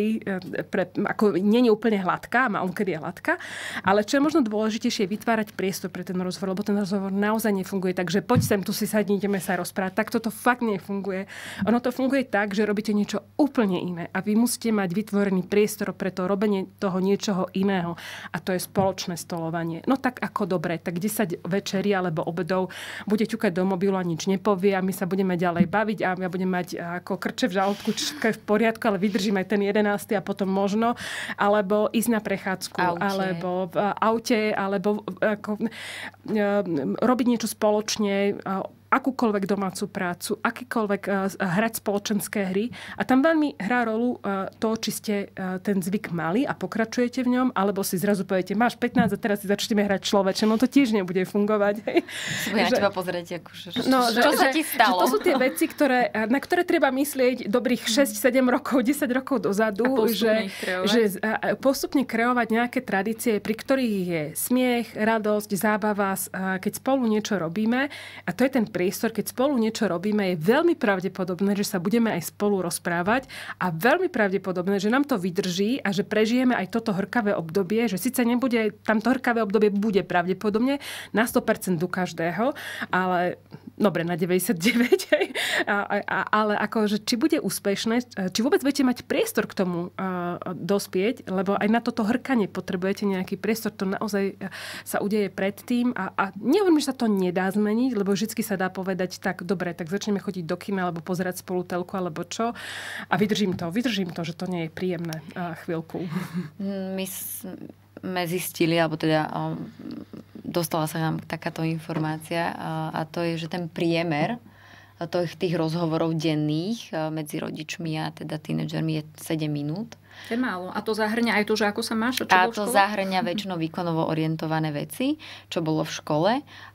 ako nie je úplne hladká, má on kedy je hladká, ale čo je možno dôležitejšie, vytvárať priestor pre ten rozhovor, lebo ten rozhovor naozaj nefunguje tak, že poď sem, tu si sadni, ideme sa rozprávať. Tak toto fakt nefunguje. Ono to funguje tak, že robíte niečo úplne iné a vy musíte mať vytvorený priestor pre to robenie toho niečoho iného. A to je spoločné stolovanie. No tak ako dobre, tak 10 večerí alebo obedov bude ťukať do mobilu a nič nepovie a my sa budeme ďalej baviť a ja budem mať ako krče v žalúdku, všetko je v poriadku, ale vydržím aj ten 11. a potom možno, alebo ísť na prechádzku, alebo v aute, alebo robiť niečo spoločne, akúkoľvek domácu prácu, akýkoľvek hrať spoločenské hry. A tam veľmi hrá rolu to, či ste ten zvyk mali a pokračujete v ňom, alebo si zrazu poviete, máš 15 a teraz si začneme hrať človeče. No to tiež nebude fungovať. Bude na teba pozrieť, čo sa ti stalo? To sú tie veci, na ktoré treba myslieť dobrých 6, 7 rokov, 10 rokov dozadu. Že postupne kreovať nejaké tradície, pri ktorých je smiech, radosť, zábava, keď spolu niečo robíme. A to je ten priestor, keď spolu niečo robíme, je veľmi pravdepodobné, že sa budeme aj spolu rozprávať a veľmi pravdepodobné, že nám to vydrží a že prežijeme aj toto horkavé obdobie, že síce nebude, tamto horkavé obdobie bude pravdepodobne na 100% u každého, ale dobre, na 99, ale akože, či bude úspešné, či vôbec budete mať priestor k tomu dospieť, lebo aj na toto hrkanie potrebujete nejaký priestor, to naozaj sa udeje predtým a nehovorím, že sa to nedá zmeniť, lebo vždy sa dá povedať, tak dobre, tak začneme chodiť do kina, alebo pozerať spolu telku, alebo čo. A vydržím to, že to nie je príjemné chvíľku. My sme zistili, alebo teda dostala sa nám takáto informácia a to je, že ten priemer tých rozhovorov denných medzi rodičmi a teda tínedžermi je 7 minút. To je málo. A to zahŕňa aj to, že ako sa máš? A to zahŕňa väčšinou výkonovo orientované veci, čo bolo v škole.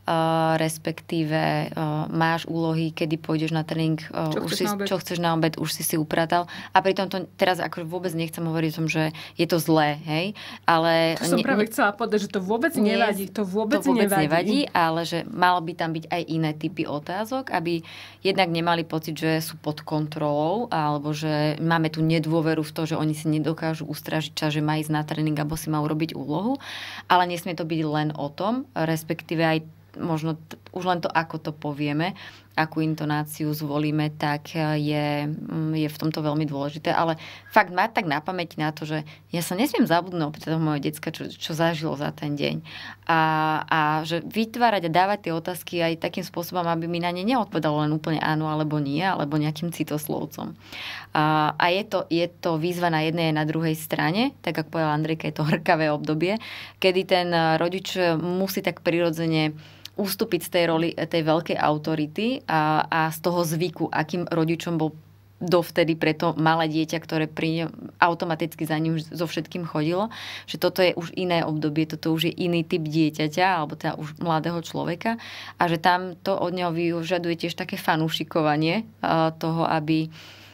Respektíve máš úlohy, kedy pôjdeš na tréning, čo chceš na obed, už si upratal. A pritom to teraz akože vôbec nechcem hovoriť o tom, že je to zlé, hej? Ale to som práve chcela povedať, že to vôbec nevadí. To vôbec nevadí, ale že malo by tam byť aj iné typy otázok, aby jednak nemali pocit, že sú pod kontrolou, alebo že máme tu nedôveru v to, že oni si nedokážu ustražiť čas, že má ísť na tréning, alebo si má urobiť úlohu. Ale nesmie to byť len o tom, respektíve aj možno už len to, ako to povieme, akú intonáciu zvolíme, tak je v tomto veľmi dôležité. Ale fakt mať tak na pamäti na to, že ja sa nesmiem zabudnúť opýtať mojho decka, čo zažilo za ten deň. A že vytvárať a dávať tie otázky aj takým spôsobom, aby mi na ne neodpovedalo len úplne áno alebo nie, alebo nejakým citoslovcom. A je to výzva na jednej a na druhej strane, tak ako povedala Andrejka, je to hrkavé obdobie, kedy ten rodič musí tak prirodzene ustúpiť z tej roli tej veľkej autority a z toho zvyku, akým rodičom bol dovtedy pre to malé dieťa, ktoré automaticky za ním so všetkým chodilo, že toto je už iné obdobie, toto už je iný typ dieťaťa, alebo teda už mladého človeka a že tam to od neho vyžaduje tiež také fanúšikovanie toho, aby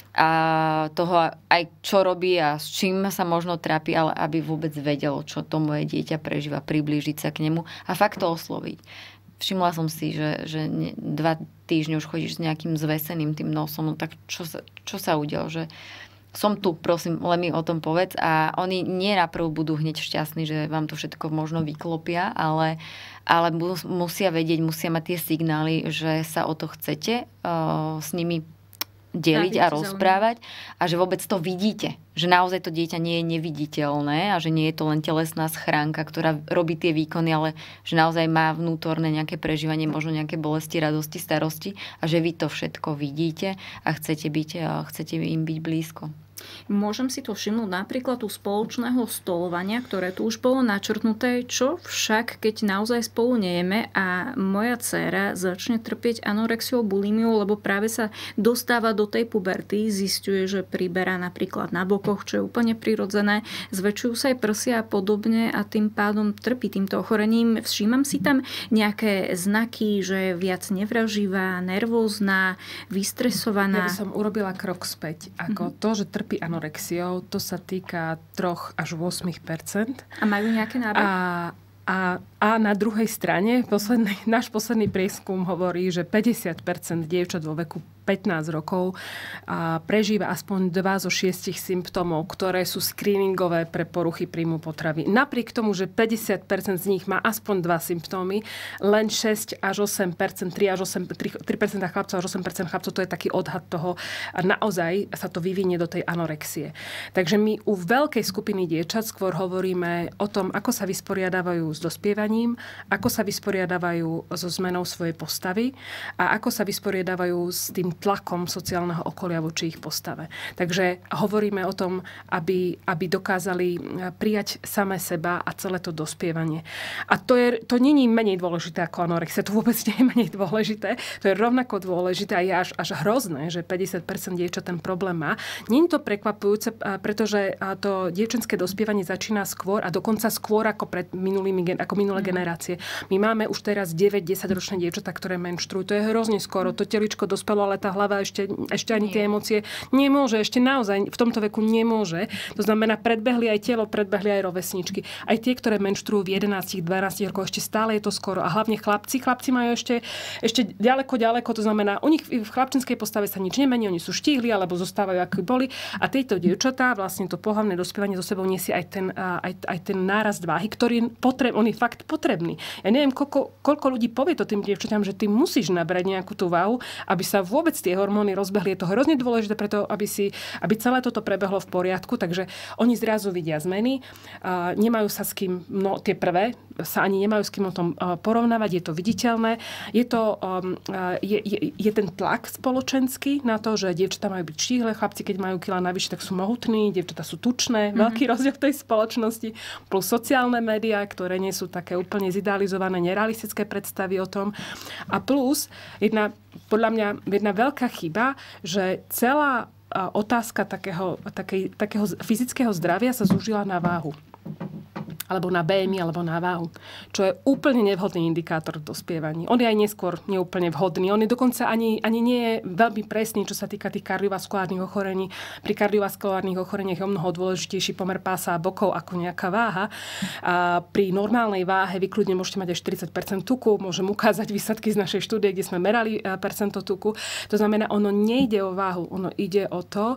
toho aj čo robí a s čím sa možno trápi, ale aby vôbec vedelo, čo to moje dieťa prežíva, priblížiť sa k nemu a fakt to osloviť. Všimla som si, že 2 týždne už chodíš s nejakým zveseným tým nosom, no tak čo sa udialo, že som tu, prosím, len mi o tom povedz a oni nie naprv budú hneď šťastní, že vám to všetko možno vyklopia, ale musia vedieť, musia mať tie signály, že sa o to chcete s nimi deliť a rozprávať a že vôbec to vidíte. Že naozaj to dieťa nie je neviditeľné a že nie je to len telesná schránka, ktorá robí tie výkony, ale že naozaj má vnútorné nejaké prežívanie, možno nejaké bolesti, radosti, starosti a že vy to všetko vidíte a chcete im byť blízko. Môžem si to všimnúť napríklad u spoločného stolovania, ktoré tu už bolo načrtnuté, čo však, keď naozaj spolu nejeme a moja dcéra začne trpieť anorexiou, bulimiou, lebo práve sa dostáva do tej puberty, zisťuje, že priberá napríklad na bokoch, čo je úplne prirodzené, zväčšujú sa aj prsia a podobne a tým pádom trpí týmto ochorením. Všímam si tam nejaké znaky, že je viac nevraživá, nervózna, vystresovaná. Ja by som urobila krok späť. Ako to, že trpí anorexiou, to sa týka 3 až 8%. A majú nejaké nábehy? A na druhej strane náš posledný prieskum hovorí, že 50% dievčat vo veku 15 rokov prežíva aspoň 2 zo 6 symptómov, ktoré sú screeningové pre poruchy príjmu potravy. Napriek tomu, že 50% z nich má aspoň 2 symptómy, len 6 až 8%, 3% chlapcov až 8% chlapcov, to je taký odhad toho. A naozaj sa to vyvinie do tej anorexie. Takže my u veľkej skupiny dievčat skôr hovoríme o tom, ako sa vysporiadávajú s dospievaním, dospievaním, ako sa vysporiadávajú so zmenou svojej postavy a ako sa vysporiadávajú s tým tlakom sociálneho okolia voči ich postave. Takže hovoríme o tom, aby dokázali prijať samé seba a celé to dospievanie. A to nie je menej dôležité ako anorexia, to vôbec nie je menej dôležité, to je rovnako dôležité a je až hrozné, že 50% dievčat ten problém má. Nie je to prekvapujúce, pretože to dievčenské dospievanie začína skôr a dokonca skôr ako minulé generácie. My máme už teraz 9-10 ročné dievčatá, ktoré menštrujú. To je hrozne skoro. To teličko dospelo, ale tá hlava ešte ani tie emócie nemôže. Ešte naozaj v tomto veku nemôže. To znamená, predbehli aj telo, predbehli aj rovesničky. Aj tie, ktoré menštrujú v 11-12 rokoch, ešte stále je to skoro. A hlavne chlapci majú ešte ďaleko, to znamená, u nich v chlapčenskej postave sa nič nemení, oni sú štíhli alebo zostávajú ako boli. A tieto dievčatá, vlastne to pohlavné dospievanie so sebou nesie aj ten nárast váhy, ktorý on je fakt potrebný. Ja neviem, koľko ľudí povie to tým dievčatám, že ty musíš nabrať nejakú tú váhu, aby sa vôbec tie hormóny rozbehli. Je to hrozne dôležité preto, aby celé toto prebehlo v poriadku, takže oni zrazu vidia zmeny, nemajú sa s kým, tie prvé sa ani nemajú s kým o tom porovnávať, je to viditeľné. Je ten tlak spoločenský na to, že dievčatá majú byť štíhle, chlapci, keď majú kila navyše, tak sú mohutní, dievčatá sú tučné, veľký rozdiel v tej spoločnosti, plus sociálne médiá, ktoré nie sú také úplne zidealizované, nerealistické predstavy o tom. A plus, podľa mňa jedna veľká chyba, že celá otázka takého fyzického zdravia sa zúžila na váhu. Alebo na BMI, alebo na váhu. Čo je úplne nevhodný indikátor v dospievaní. On je aj neskôr neúplne vhodný. On je dokonca ani nie je veľmi presný, čo sa týka tých kardiovaskulárnych ochorení. Pri kardiovaskulárnych ochoreniach je o mnoho dôležitejší pomer pása a bokov ako nejaká váha. A pri normálnej váhe vy kľudne môžete mať aj 40% tuku. Môžem ukázať výsledky z našej štúdie, kde sme merali percento tuku. To znamená, ono nejde o váhu. Ono ide o to,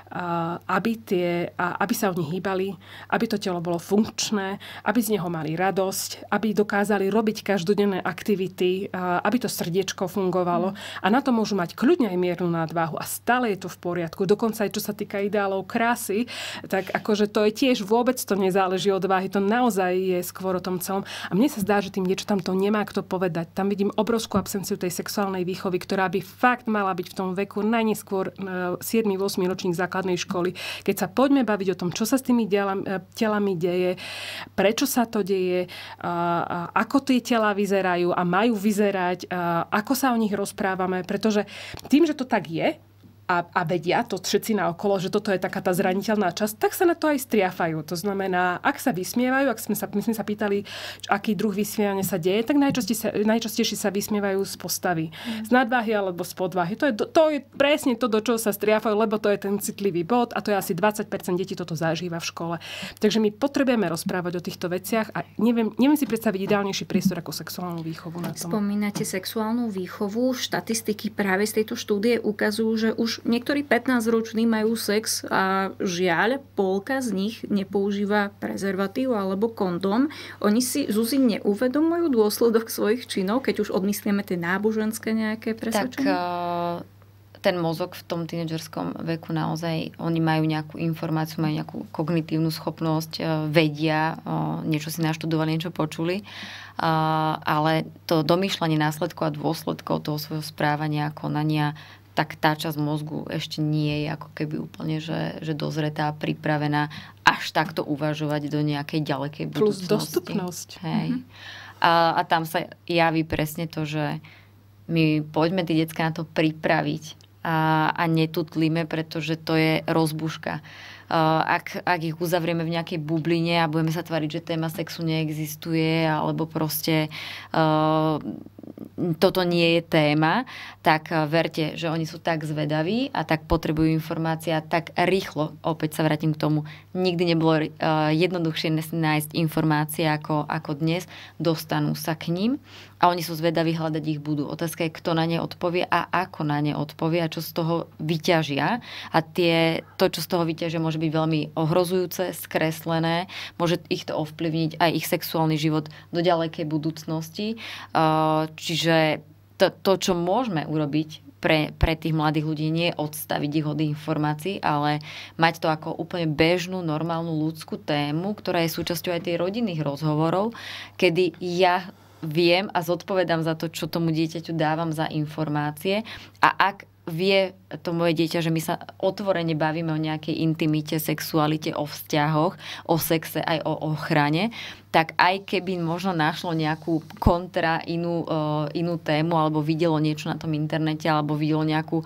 aby sa oni hýbali, aby to telo bolo funkčné, aby z neho mali radosť, aby dokázali robiť každodenné aktivity, aby to srdiečko fungovalo. A na to môžu mať kľudne aj miernu nadváhu a stále je to v poriadku. Dokonca aj čo sa týka ideálov krásy, tak akože to je tiež vôbec to nezáleží od váhy. To naozaj je skôr o tom celom. A mne sa zdá, že tým dievčatám to nemá kto povedať. Tam vidím obrovskú absenciu tej sexuálnej výchovy, ktorá by fakt mala byť v tom veku najneskôr 7-8 ročník základnej školy. Keď sa poďme baviť o tom, čo sa s tými telami deje, prečo sa to deje, ako tie tela vyzerajú a majú vyzerať, ako sa o nich rozprávame, pretože tým, že to tak je, a vedia to všetci naokolo, že toto je taká tá zraniteľná časť, tak sa na to aj striafajú. To znamená, ak sa vysmievajú, my sme sa pýtali, aký druh vysmievania sa deje, tak najčastejšie sa vysmievajú z postavy. Z nadváhy alebo z podváhy. To je presne to, do čoho sa striafajú, lebo to je ten citlivý bod a to je asi 20% detí toto zažíva v škole. Takže my potrebujeme rozprávať o týchto veciach a neviem si predstaviť ideálnejší priestor ako sexuálnu výchovu na tom. Spomínate sexuálnu výchovu. Štatistiky práve z tejto štúdie ukazujú, že už niektorí 15-roční majú sex a žiaľ, polka z nich nepoužíva prezervatív alebo kondóm. Oni si, Zuzi, neuvedomujú dôsledok svojich činov, keď už odmyslíme tie náboženské nejaké presvedčenia? Tak ten mozog v tom tínedžerskom veku naozaj, oni majú nejakú informáciu, majú nejakú kognitívnu schopnosť, vedia, niečo si naštudovali, niečo počuli, ale to domýšľanie následkov a dôsledkov toho svojho správania, konania, tak tá časť mozgu ešte nie je ako keby úplne, že dozretá, pripravená až takto uvažovať do nejakej ďalekej budúcnosti. Plus dostupnosť. Hej. A tam sa javí presne to, že my poďme tie decká na to pripraviť a netutlíme, pretože to je rozbuška. Ak ich uzavrieme v nejakej bubline a budeme sa tváriť, že téma sexu neexistuje alebo proste toto nie je téma, tak verte, že oni sú tak zvedaví a tak potrebujú informácie a tak rýchlo, opäť sa vrátim k tomu, nikdy nebolo jednoduchšie nájsť informácie ako dnes, dostanú sa k ním a oni sú zvedaví, hľadať ich budú. Otázka je, kto na ne odpovie a ako na ne odpovie a čo z toho vyťažia. A to, čo z toho vyťažia, môže byť veľmi ohrozujúce, skreslené, môže ich to ovplyvniť aj ich sexuálny život do ďalekej budúcnosti. Čiže to, čo môžeme urobiť pre tých mladých ľudí nie odstaviť ich od informácií, ale mať to ako úplne bežnú, normálnu ľudskú tému, ktorá je súčasťou aj tých rodinných rozhovorov, kedy ja viem a zodpovedám za to, čo tomu dieťaťu dávam za informácie, a ak vie to moje dieťa, že my sa otvorene bavíme o nejakej intimite, sexualite, o vzťahoch, o sexe, aj o ochrane, tak aj keby možno našlo nejakú inú tému, alebo videlo niečo na tom internete, alebo videlo nejakú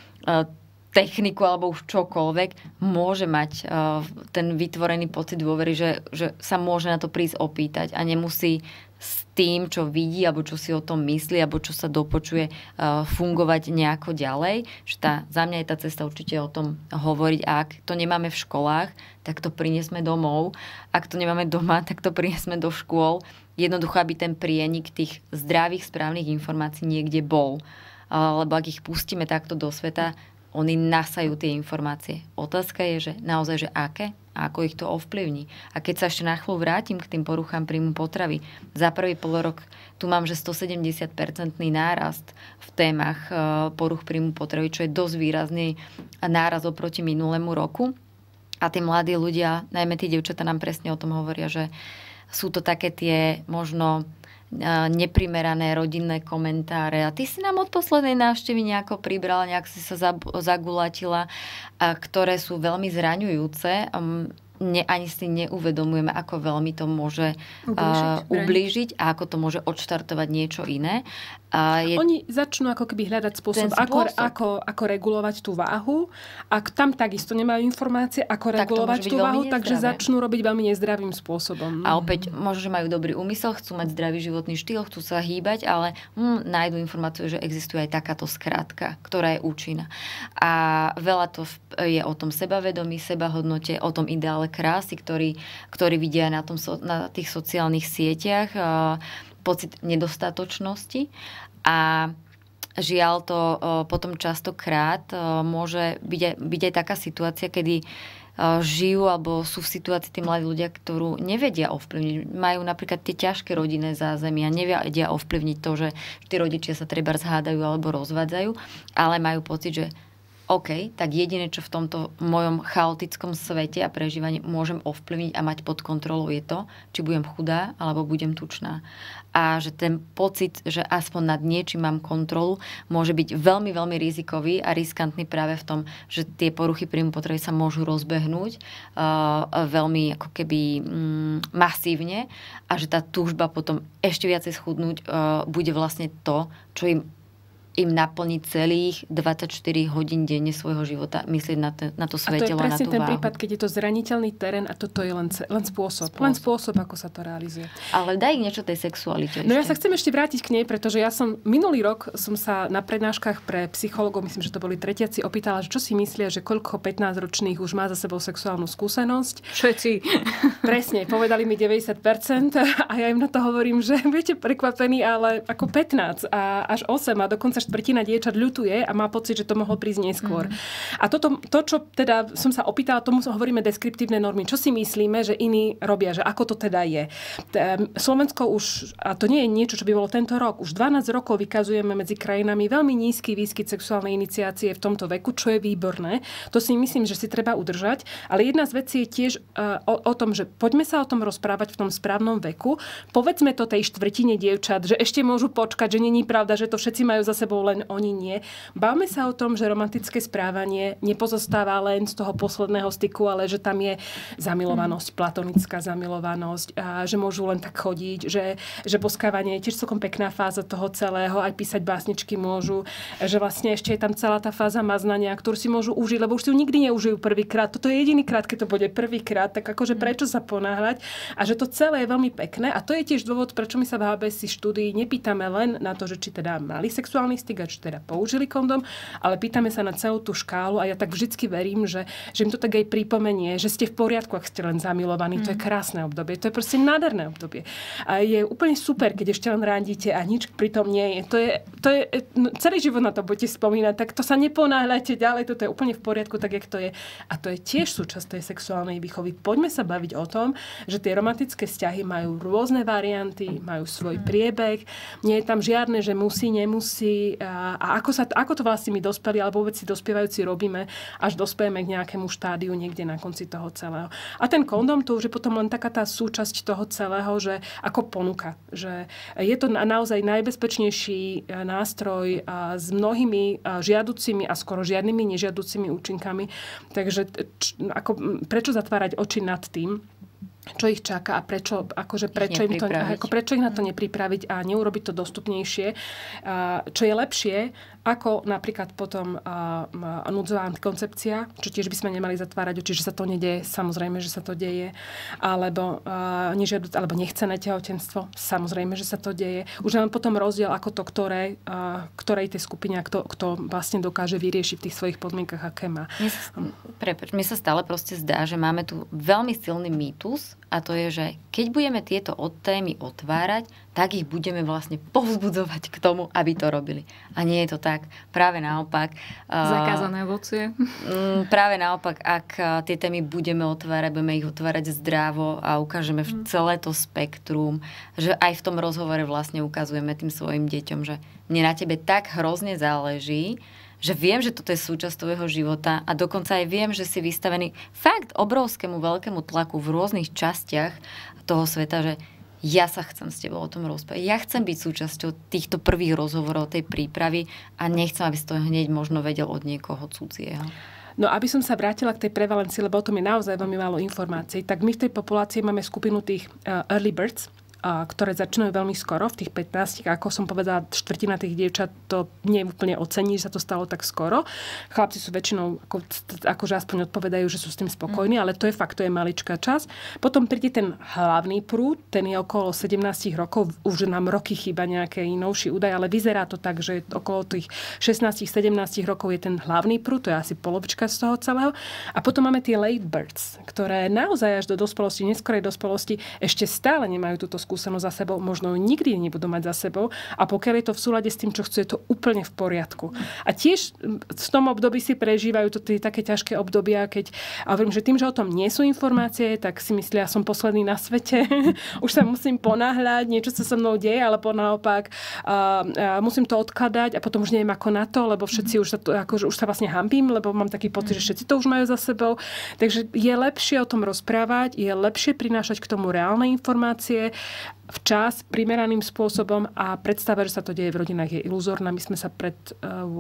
techniku, alebo už čokoľvek, môže mať ten vytvorený pocit dôvery, že sa môže na to prísť opýtať a nemusí s tým, čo vidí, alebo čo si o tom myslí, alebo čo sa dopočuje, fungovať nejako ďalej. Že za mňa je tá cesta určite o tom hovoriť. A ak to nemáme v školách, tak to priniesme domov. Ak to nemáme doma, tak to priniesme do škôl. Jednoducho, aby ten prienik tých zdravých, správnych informácií niekde bol. Lebo ak ich pustíme takto do sveta, oni nasajú tie informácie. Otázka je, že naozaj, že aké a ako ich to ovplyvní. A keď sa ešte na chvíľu vrátim k tým poruchám príjmu potravy, za prvý polorok tu mám, že 170% nárast v témach poruch príjmu potravy, čo je dosť výrazný nárast oproti minulému roku. A tí mladí ľudia, najmä tí dievčatá, nám presne o tom hovoria, že sú to také tie možno neprimerané rodinné komentáre. A ty si nám od poslednej návštevy nejako pribrala, nejak si sa zagulatila, ktoré sú veľmi zraňujúce. Ani si neuvedomujeme, ako veľmi to môže ublížiť a ako to môže odštartovať niečo iné. Oni začnú ako keby hľadať spôsob. Ako regulovať tú váhu. Ak tam takisto nemajú informácie, ako regulovať tú váhu, takže začnú robiť veľmi nezdravým spôsobom. A opäť, možno, že majú dobrý úmysel, chcú mať zdravý životný štýl, chcú sa hýbať, ale nájdu informáciu, že existuje aj takáto skrátka, ktorá je účinná. A veľa to je o tom sebavedomí, sebahodnote, o tom ideále krásy, ktorý vidia na tých sociálnych sieťach, pocit nedostatočnosti, a žiaľ to potom častokrát môže byť aj taká situácia, kedy žijú alebo sú v situácii tí mladí ľudia, ktorú nevedia ovplyvniť. Majú napríklad tie ťažké rodinné zázemia, nevedia ovplyvniť to, že tí rodičia sa treba zhádajú alebo rozvádzajú, ale majú pocit, že OK, tak jediné, čo v tomto mojom chaotickom svete a prežívaní môžem ovplyvniť a mať pod kontrolou, je to, či budem chudá alebo budem tučná. A že ten pocit, že aspoň nad niečím mám kontrolu, môže byť veľmi, veľmi rizikový a riskantný práve v tom, že tie poruchy príjmu potravy sa môžu rozbehnúť veľmi ako keby masívne, a že tá túžba potom ešte viacej schudnúť bude vlastne to, čo im naplniť celých 24 hodín denne svojho života, myslieť na to svoje telo, na tú váhu. A to je presne ten prípad, keď je to zraniteľný terén a toto je len spôsob. Len spôsob, ako sa to realizuje. Ale daj niečo tej sexualite. No ja sa chcem ešte vrátiť k nej, pretože minulý rok som sa na prednáškach pre psychológov, myslím, že to boli tretiaci, opýtala, že čo si myslia, že koľko 15-ročných už má za sebou sexuálnu skúsenosť. Všetci. Presne, povedali mi 90% a ja im na to hovorím, že budete prekvapení, ale ako 15 a až 8 a dokonca štvrtina dievčat ľutuje a má pocit, že to mohlo prísť neskôr. A to, čo teda som sa opýtala, tomu hovoríme deskriptívne normy. Čo si myslíme, že iní robia, že ako to teda je. Slovensko už, a to nie je niečo, čo by bolo tento rok, už 12 rokov vykazujeme medzi krajinami veľmi nízky výskyt sexuálnej iniciácie v tomto veku, čo je výborné. To si myslím, že si treba udržať. Ale jedna z vecí je tiež o tom, že poďme sa o tom rozprávať v tom správnom veku. Povedzme to tej štvrtine dievčat, že ešte môžu počkať, že není pravda, že to všetci majú za sebou, len oni nie. Bavme sa o tom, že romantické správanie nepozostáva len z toho posledného styku, ale že tam je zamilovanosť, platonická zamilovanosť, a že môžu len tak chodiť, že boskávanie je tiež celkom pekná fáza toho celého, aj písať básničky môžu, že vlastne ešte je tam celá tá fáza maznania, ktorú si môžu užiť, lebo už si ju nikdy neužijú prvýkrát. Toto je jediný krát, keď to bude prvýkrát, tak akože prečo sa ponáhľať, a že to celé je veľmi pekné, a to je tiež dôvod, prečo my sa v HBS štúdii nepýtame len na to, že či teda mali sexuálny styk, či teda použili kondom, ale pýtame sa na celú tú škálu, a ja tak vždycky verím, že im to tak aj pripomenie, že ste v poriadku, ak ste len zamilovaní. To je krásne obdobie, to je proste nádherné obdobie. A je úplne super, keď ešte len randíte a nič pritom nie je. To je celý život na to budete spomínať, tak to sa neponáhľajte ďalej, toto je úplne v poriadku, tak jak to je. A to je tiež súčasť tej sexuálnej výchovy. Poďme sa baviť o tom, že tie romantické vzťahy majú rôzne varianty, majú svoj priebeh, nie je tam žiadne, že musí, nemusí, ďalej a ako to vlastne my dospeli, alebo vôbec si dospievajúci robíme, až dospejeme k nejakému štádiu niekde na konci toho celého. A ten kondom to už je potom len taká tá súčasť toho celého, že ako ponuka. Že je to naozaj najbezpečnejší nástroj s mnohými žiaducimi a skoro žiadnymi nežiaducimi účinkami. Takže prečo zatvárať oči nad tým, čo ich čaká a prečo ich na to nepripraviť a neurobiť to dostupnejšie. Čo je lepšie, ako napríklad potom núdzová antikoncepcia, čo tiež by sme nemali zatvárať oči, že sa to nedeje, samozrejme, že sa to deje, alebo nechcené tehotenstvo, samozrejme, že sa to deje. Už len potom rozdiel, ako to ktorej tej skupine a kto vlastne dokáže vyriešiť v tých svojich podmienkach, aké má. Mne sa stále proste zdá, že máme tu veľmi silný mýtus a to je, že keď budeme tieto témy otvárať, tak ich budeme vlastne povzbudzovať k tomu, aby to robili. A nie je to tak. Práve naopak. Zakázané ovocie. Práve naopak, ak tie témy budeme ich otvárať zdravo a ukážeme celé to spektrum, že aj v tom rozhovore vlastne ukazujeme tým svojim deťom, že mne na tebe tak hrozne záleží, že viem, že toto je súčasť tvojho života a dokonca aj viem, že si vystavený fakt obrovskému veľkému tlaku v rôznych častiach toho sveta, že ja sa chcem s tebou o tom rozprávať. Ja chcem byť súčasťou týchto prvých rozhovorov, tej prípravy a nechcem, aby si to hneď možno vedel od niekoho cudzieho. No aby som sa vrátila k tej prevalencii, lebo o tom je naozaj veľmi málo informácií, tak my v tej populácii máme skupinu tých early birds, ktoré začínajú veľmi skoro, v tých 15, ako som povedala, štvrtina tých dievčat to neúplne ocení, že sa to stalo tak skoro. Chlapci sú väčšinou, akože aspoň odpovedajú, že sú s tým spokojní, ale to je fakt, to je maličká časť. Potom príde ten hlavný prúd, ten je okolo 17 rokov, už nám roky chýba nejaký novší údaj, ale vyzerá to tak, že okolo tých 16-17 rokov je ten hlavný prúd, to je asi polovička z toho celého. A potom máme tie late birds, ktoré naozaj až do dospelosti, neskorej dospelosti ešte stále nemajú túto skúsenosť za sebou, možno nikdy nebudú mať za sebou a pokiaľ je to v súlade s tým, čo chcú, je to úplne v poriadku. A tiež v tom období si prežívajú to tie také ťažké obdobia, keď a hovorím, že tým, že o tom nie sú informácie, tak si myslia, ja som posledný na svete, už sa musím ponáhľať, niečo sa so mnou deje, alebo naopak musím to odkladať a potom už neviem ako na to, lebo všetci už sa vlastne hanbím, lebo mám taký pocit, že všetci to už majú za sebou. Takže je lepšie o tom rozprávať, je lepšie prinášať k tomu reálne informácie, včas, primeraným spôsobom a predstava, že sa to deje v rodinách, je iluzórna. My sme sa pred 8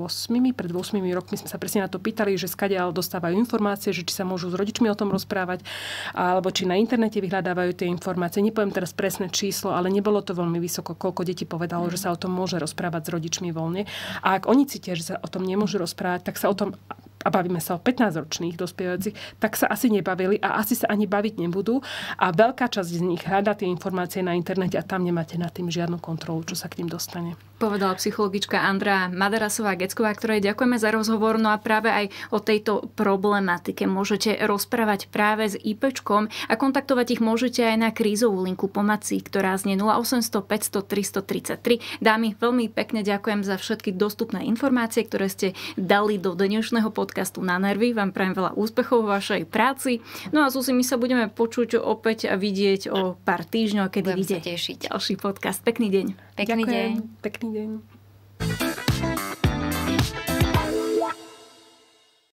rokmi sme sa presne na to pýtali, že skadiaľ dostávajú informácie, že či sa môžu s rodičmi o tom rozprávať, alebo či na internete vyhľadávajú tie informácie. Nepoviem teraz presné číslo, ale nebolo to veľmi vysoko, koľko detí povedalo, že sa o tom môže rozprávať s rodičmi voľne. A ak oni cítia, že sa o tom nemôžu rozprávať, tak sa o tom a bavíme sa o 15-ročných dospievajúcich, tak sa asi nebavili a asi sa ani baviť nebudú. A veľká časť z nich hľadá tie informácie na internete a tam nemáte nad tým žiadnu kontrolu, čo sa k ním dostane. Povedala psychologička Andrea Maderasová-Gecková, ktorej ďakujeme za rozhovor. No a práve aj o tejto problematike môžete rozprávať práve s IPčkom a kontaktovať ich môžete aj na krízovú linku Pomoci, ktorá znie 0800 500 333. Dámy, veľmi pekne ďakujem za všetky dostupné informácie, ktoré ste dali do dnešného podcastu Na nervy. Vám prajem veľa úspechov vo vašej práci. No a Zuzi, my sa budeme počuť opäť a vidieť o pár týždňov, kedy vyjde ďalší podcast. Pekný deň. Pekný deň. Pekný deň.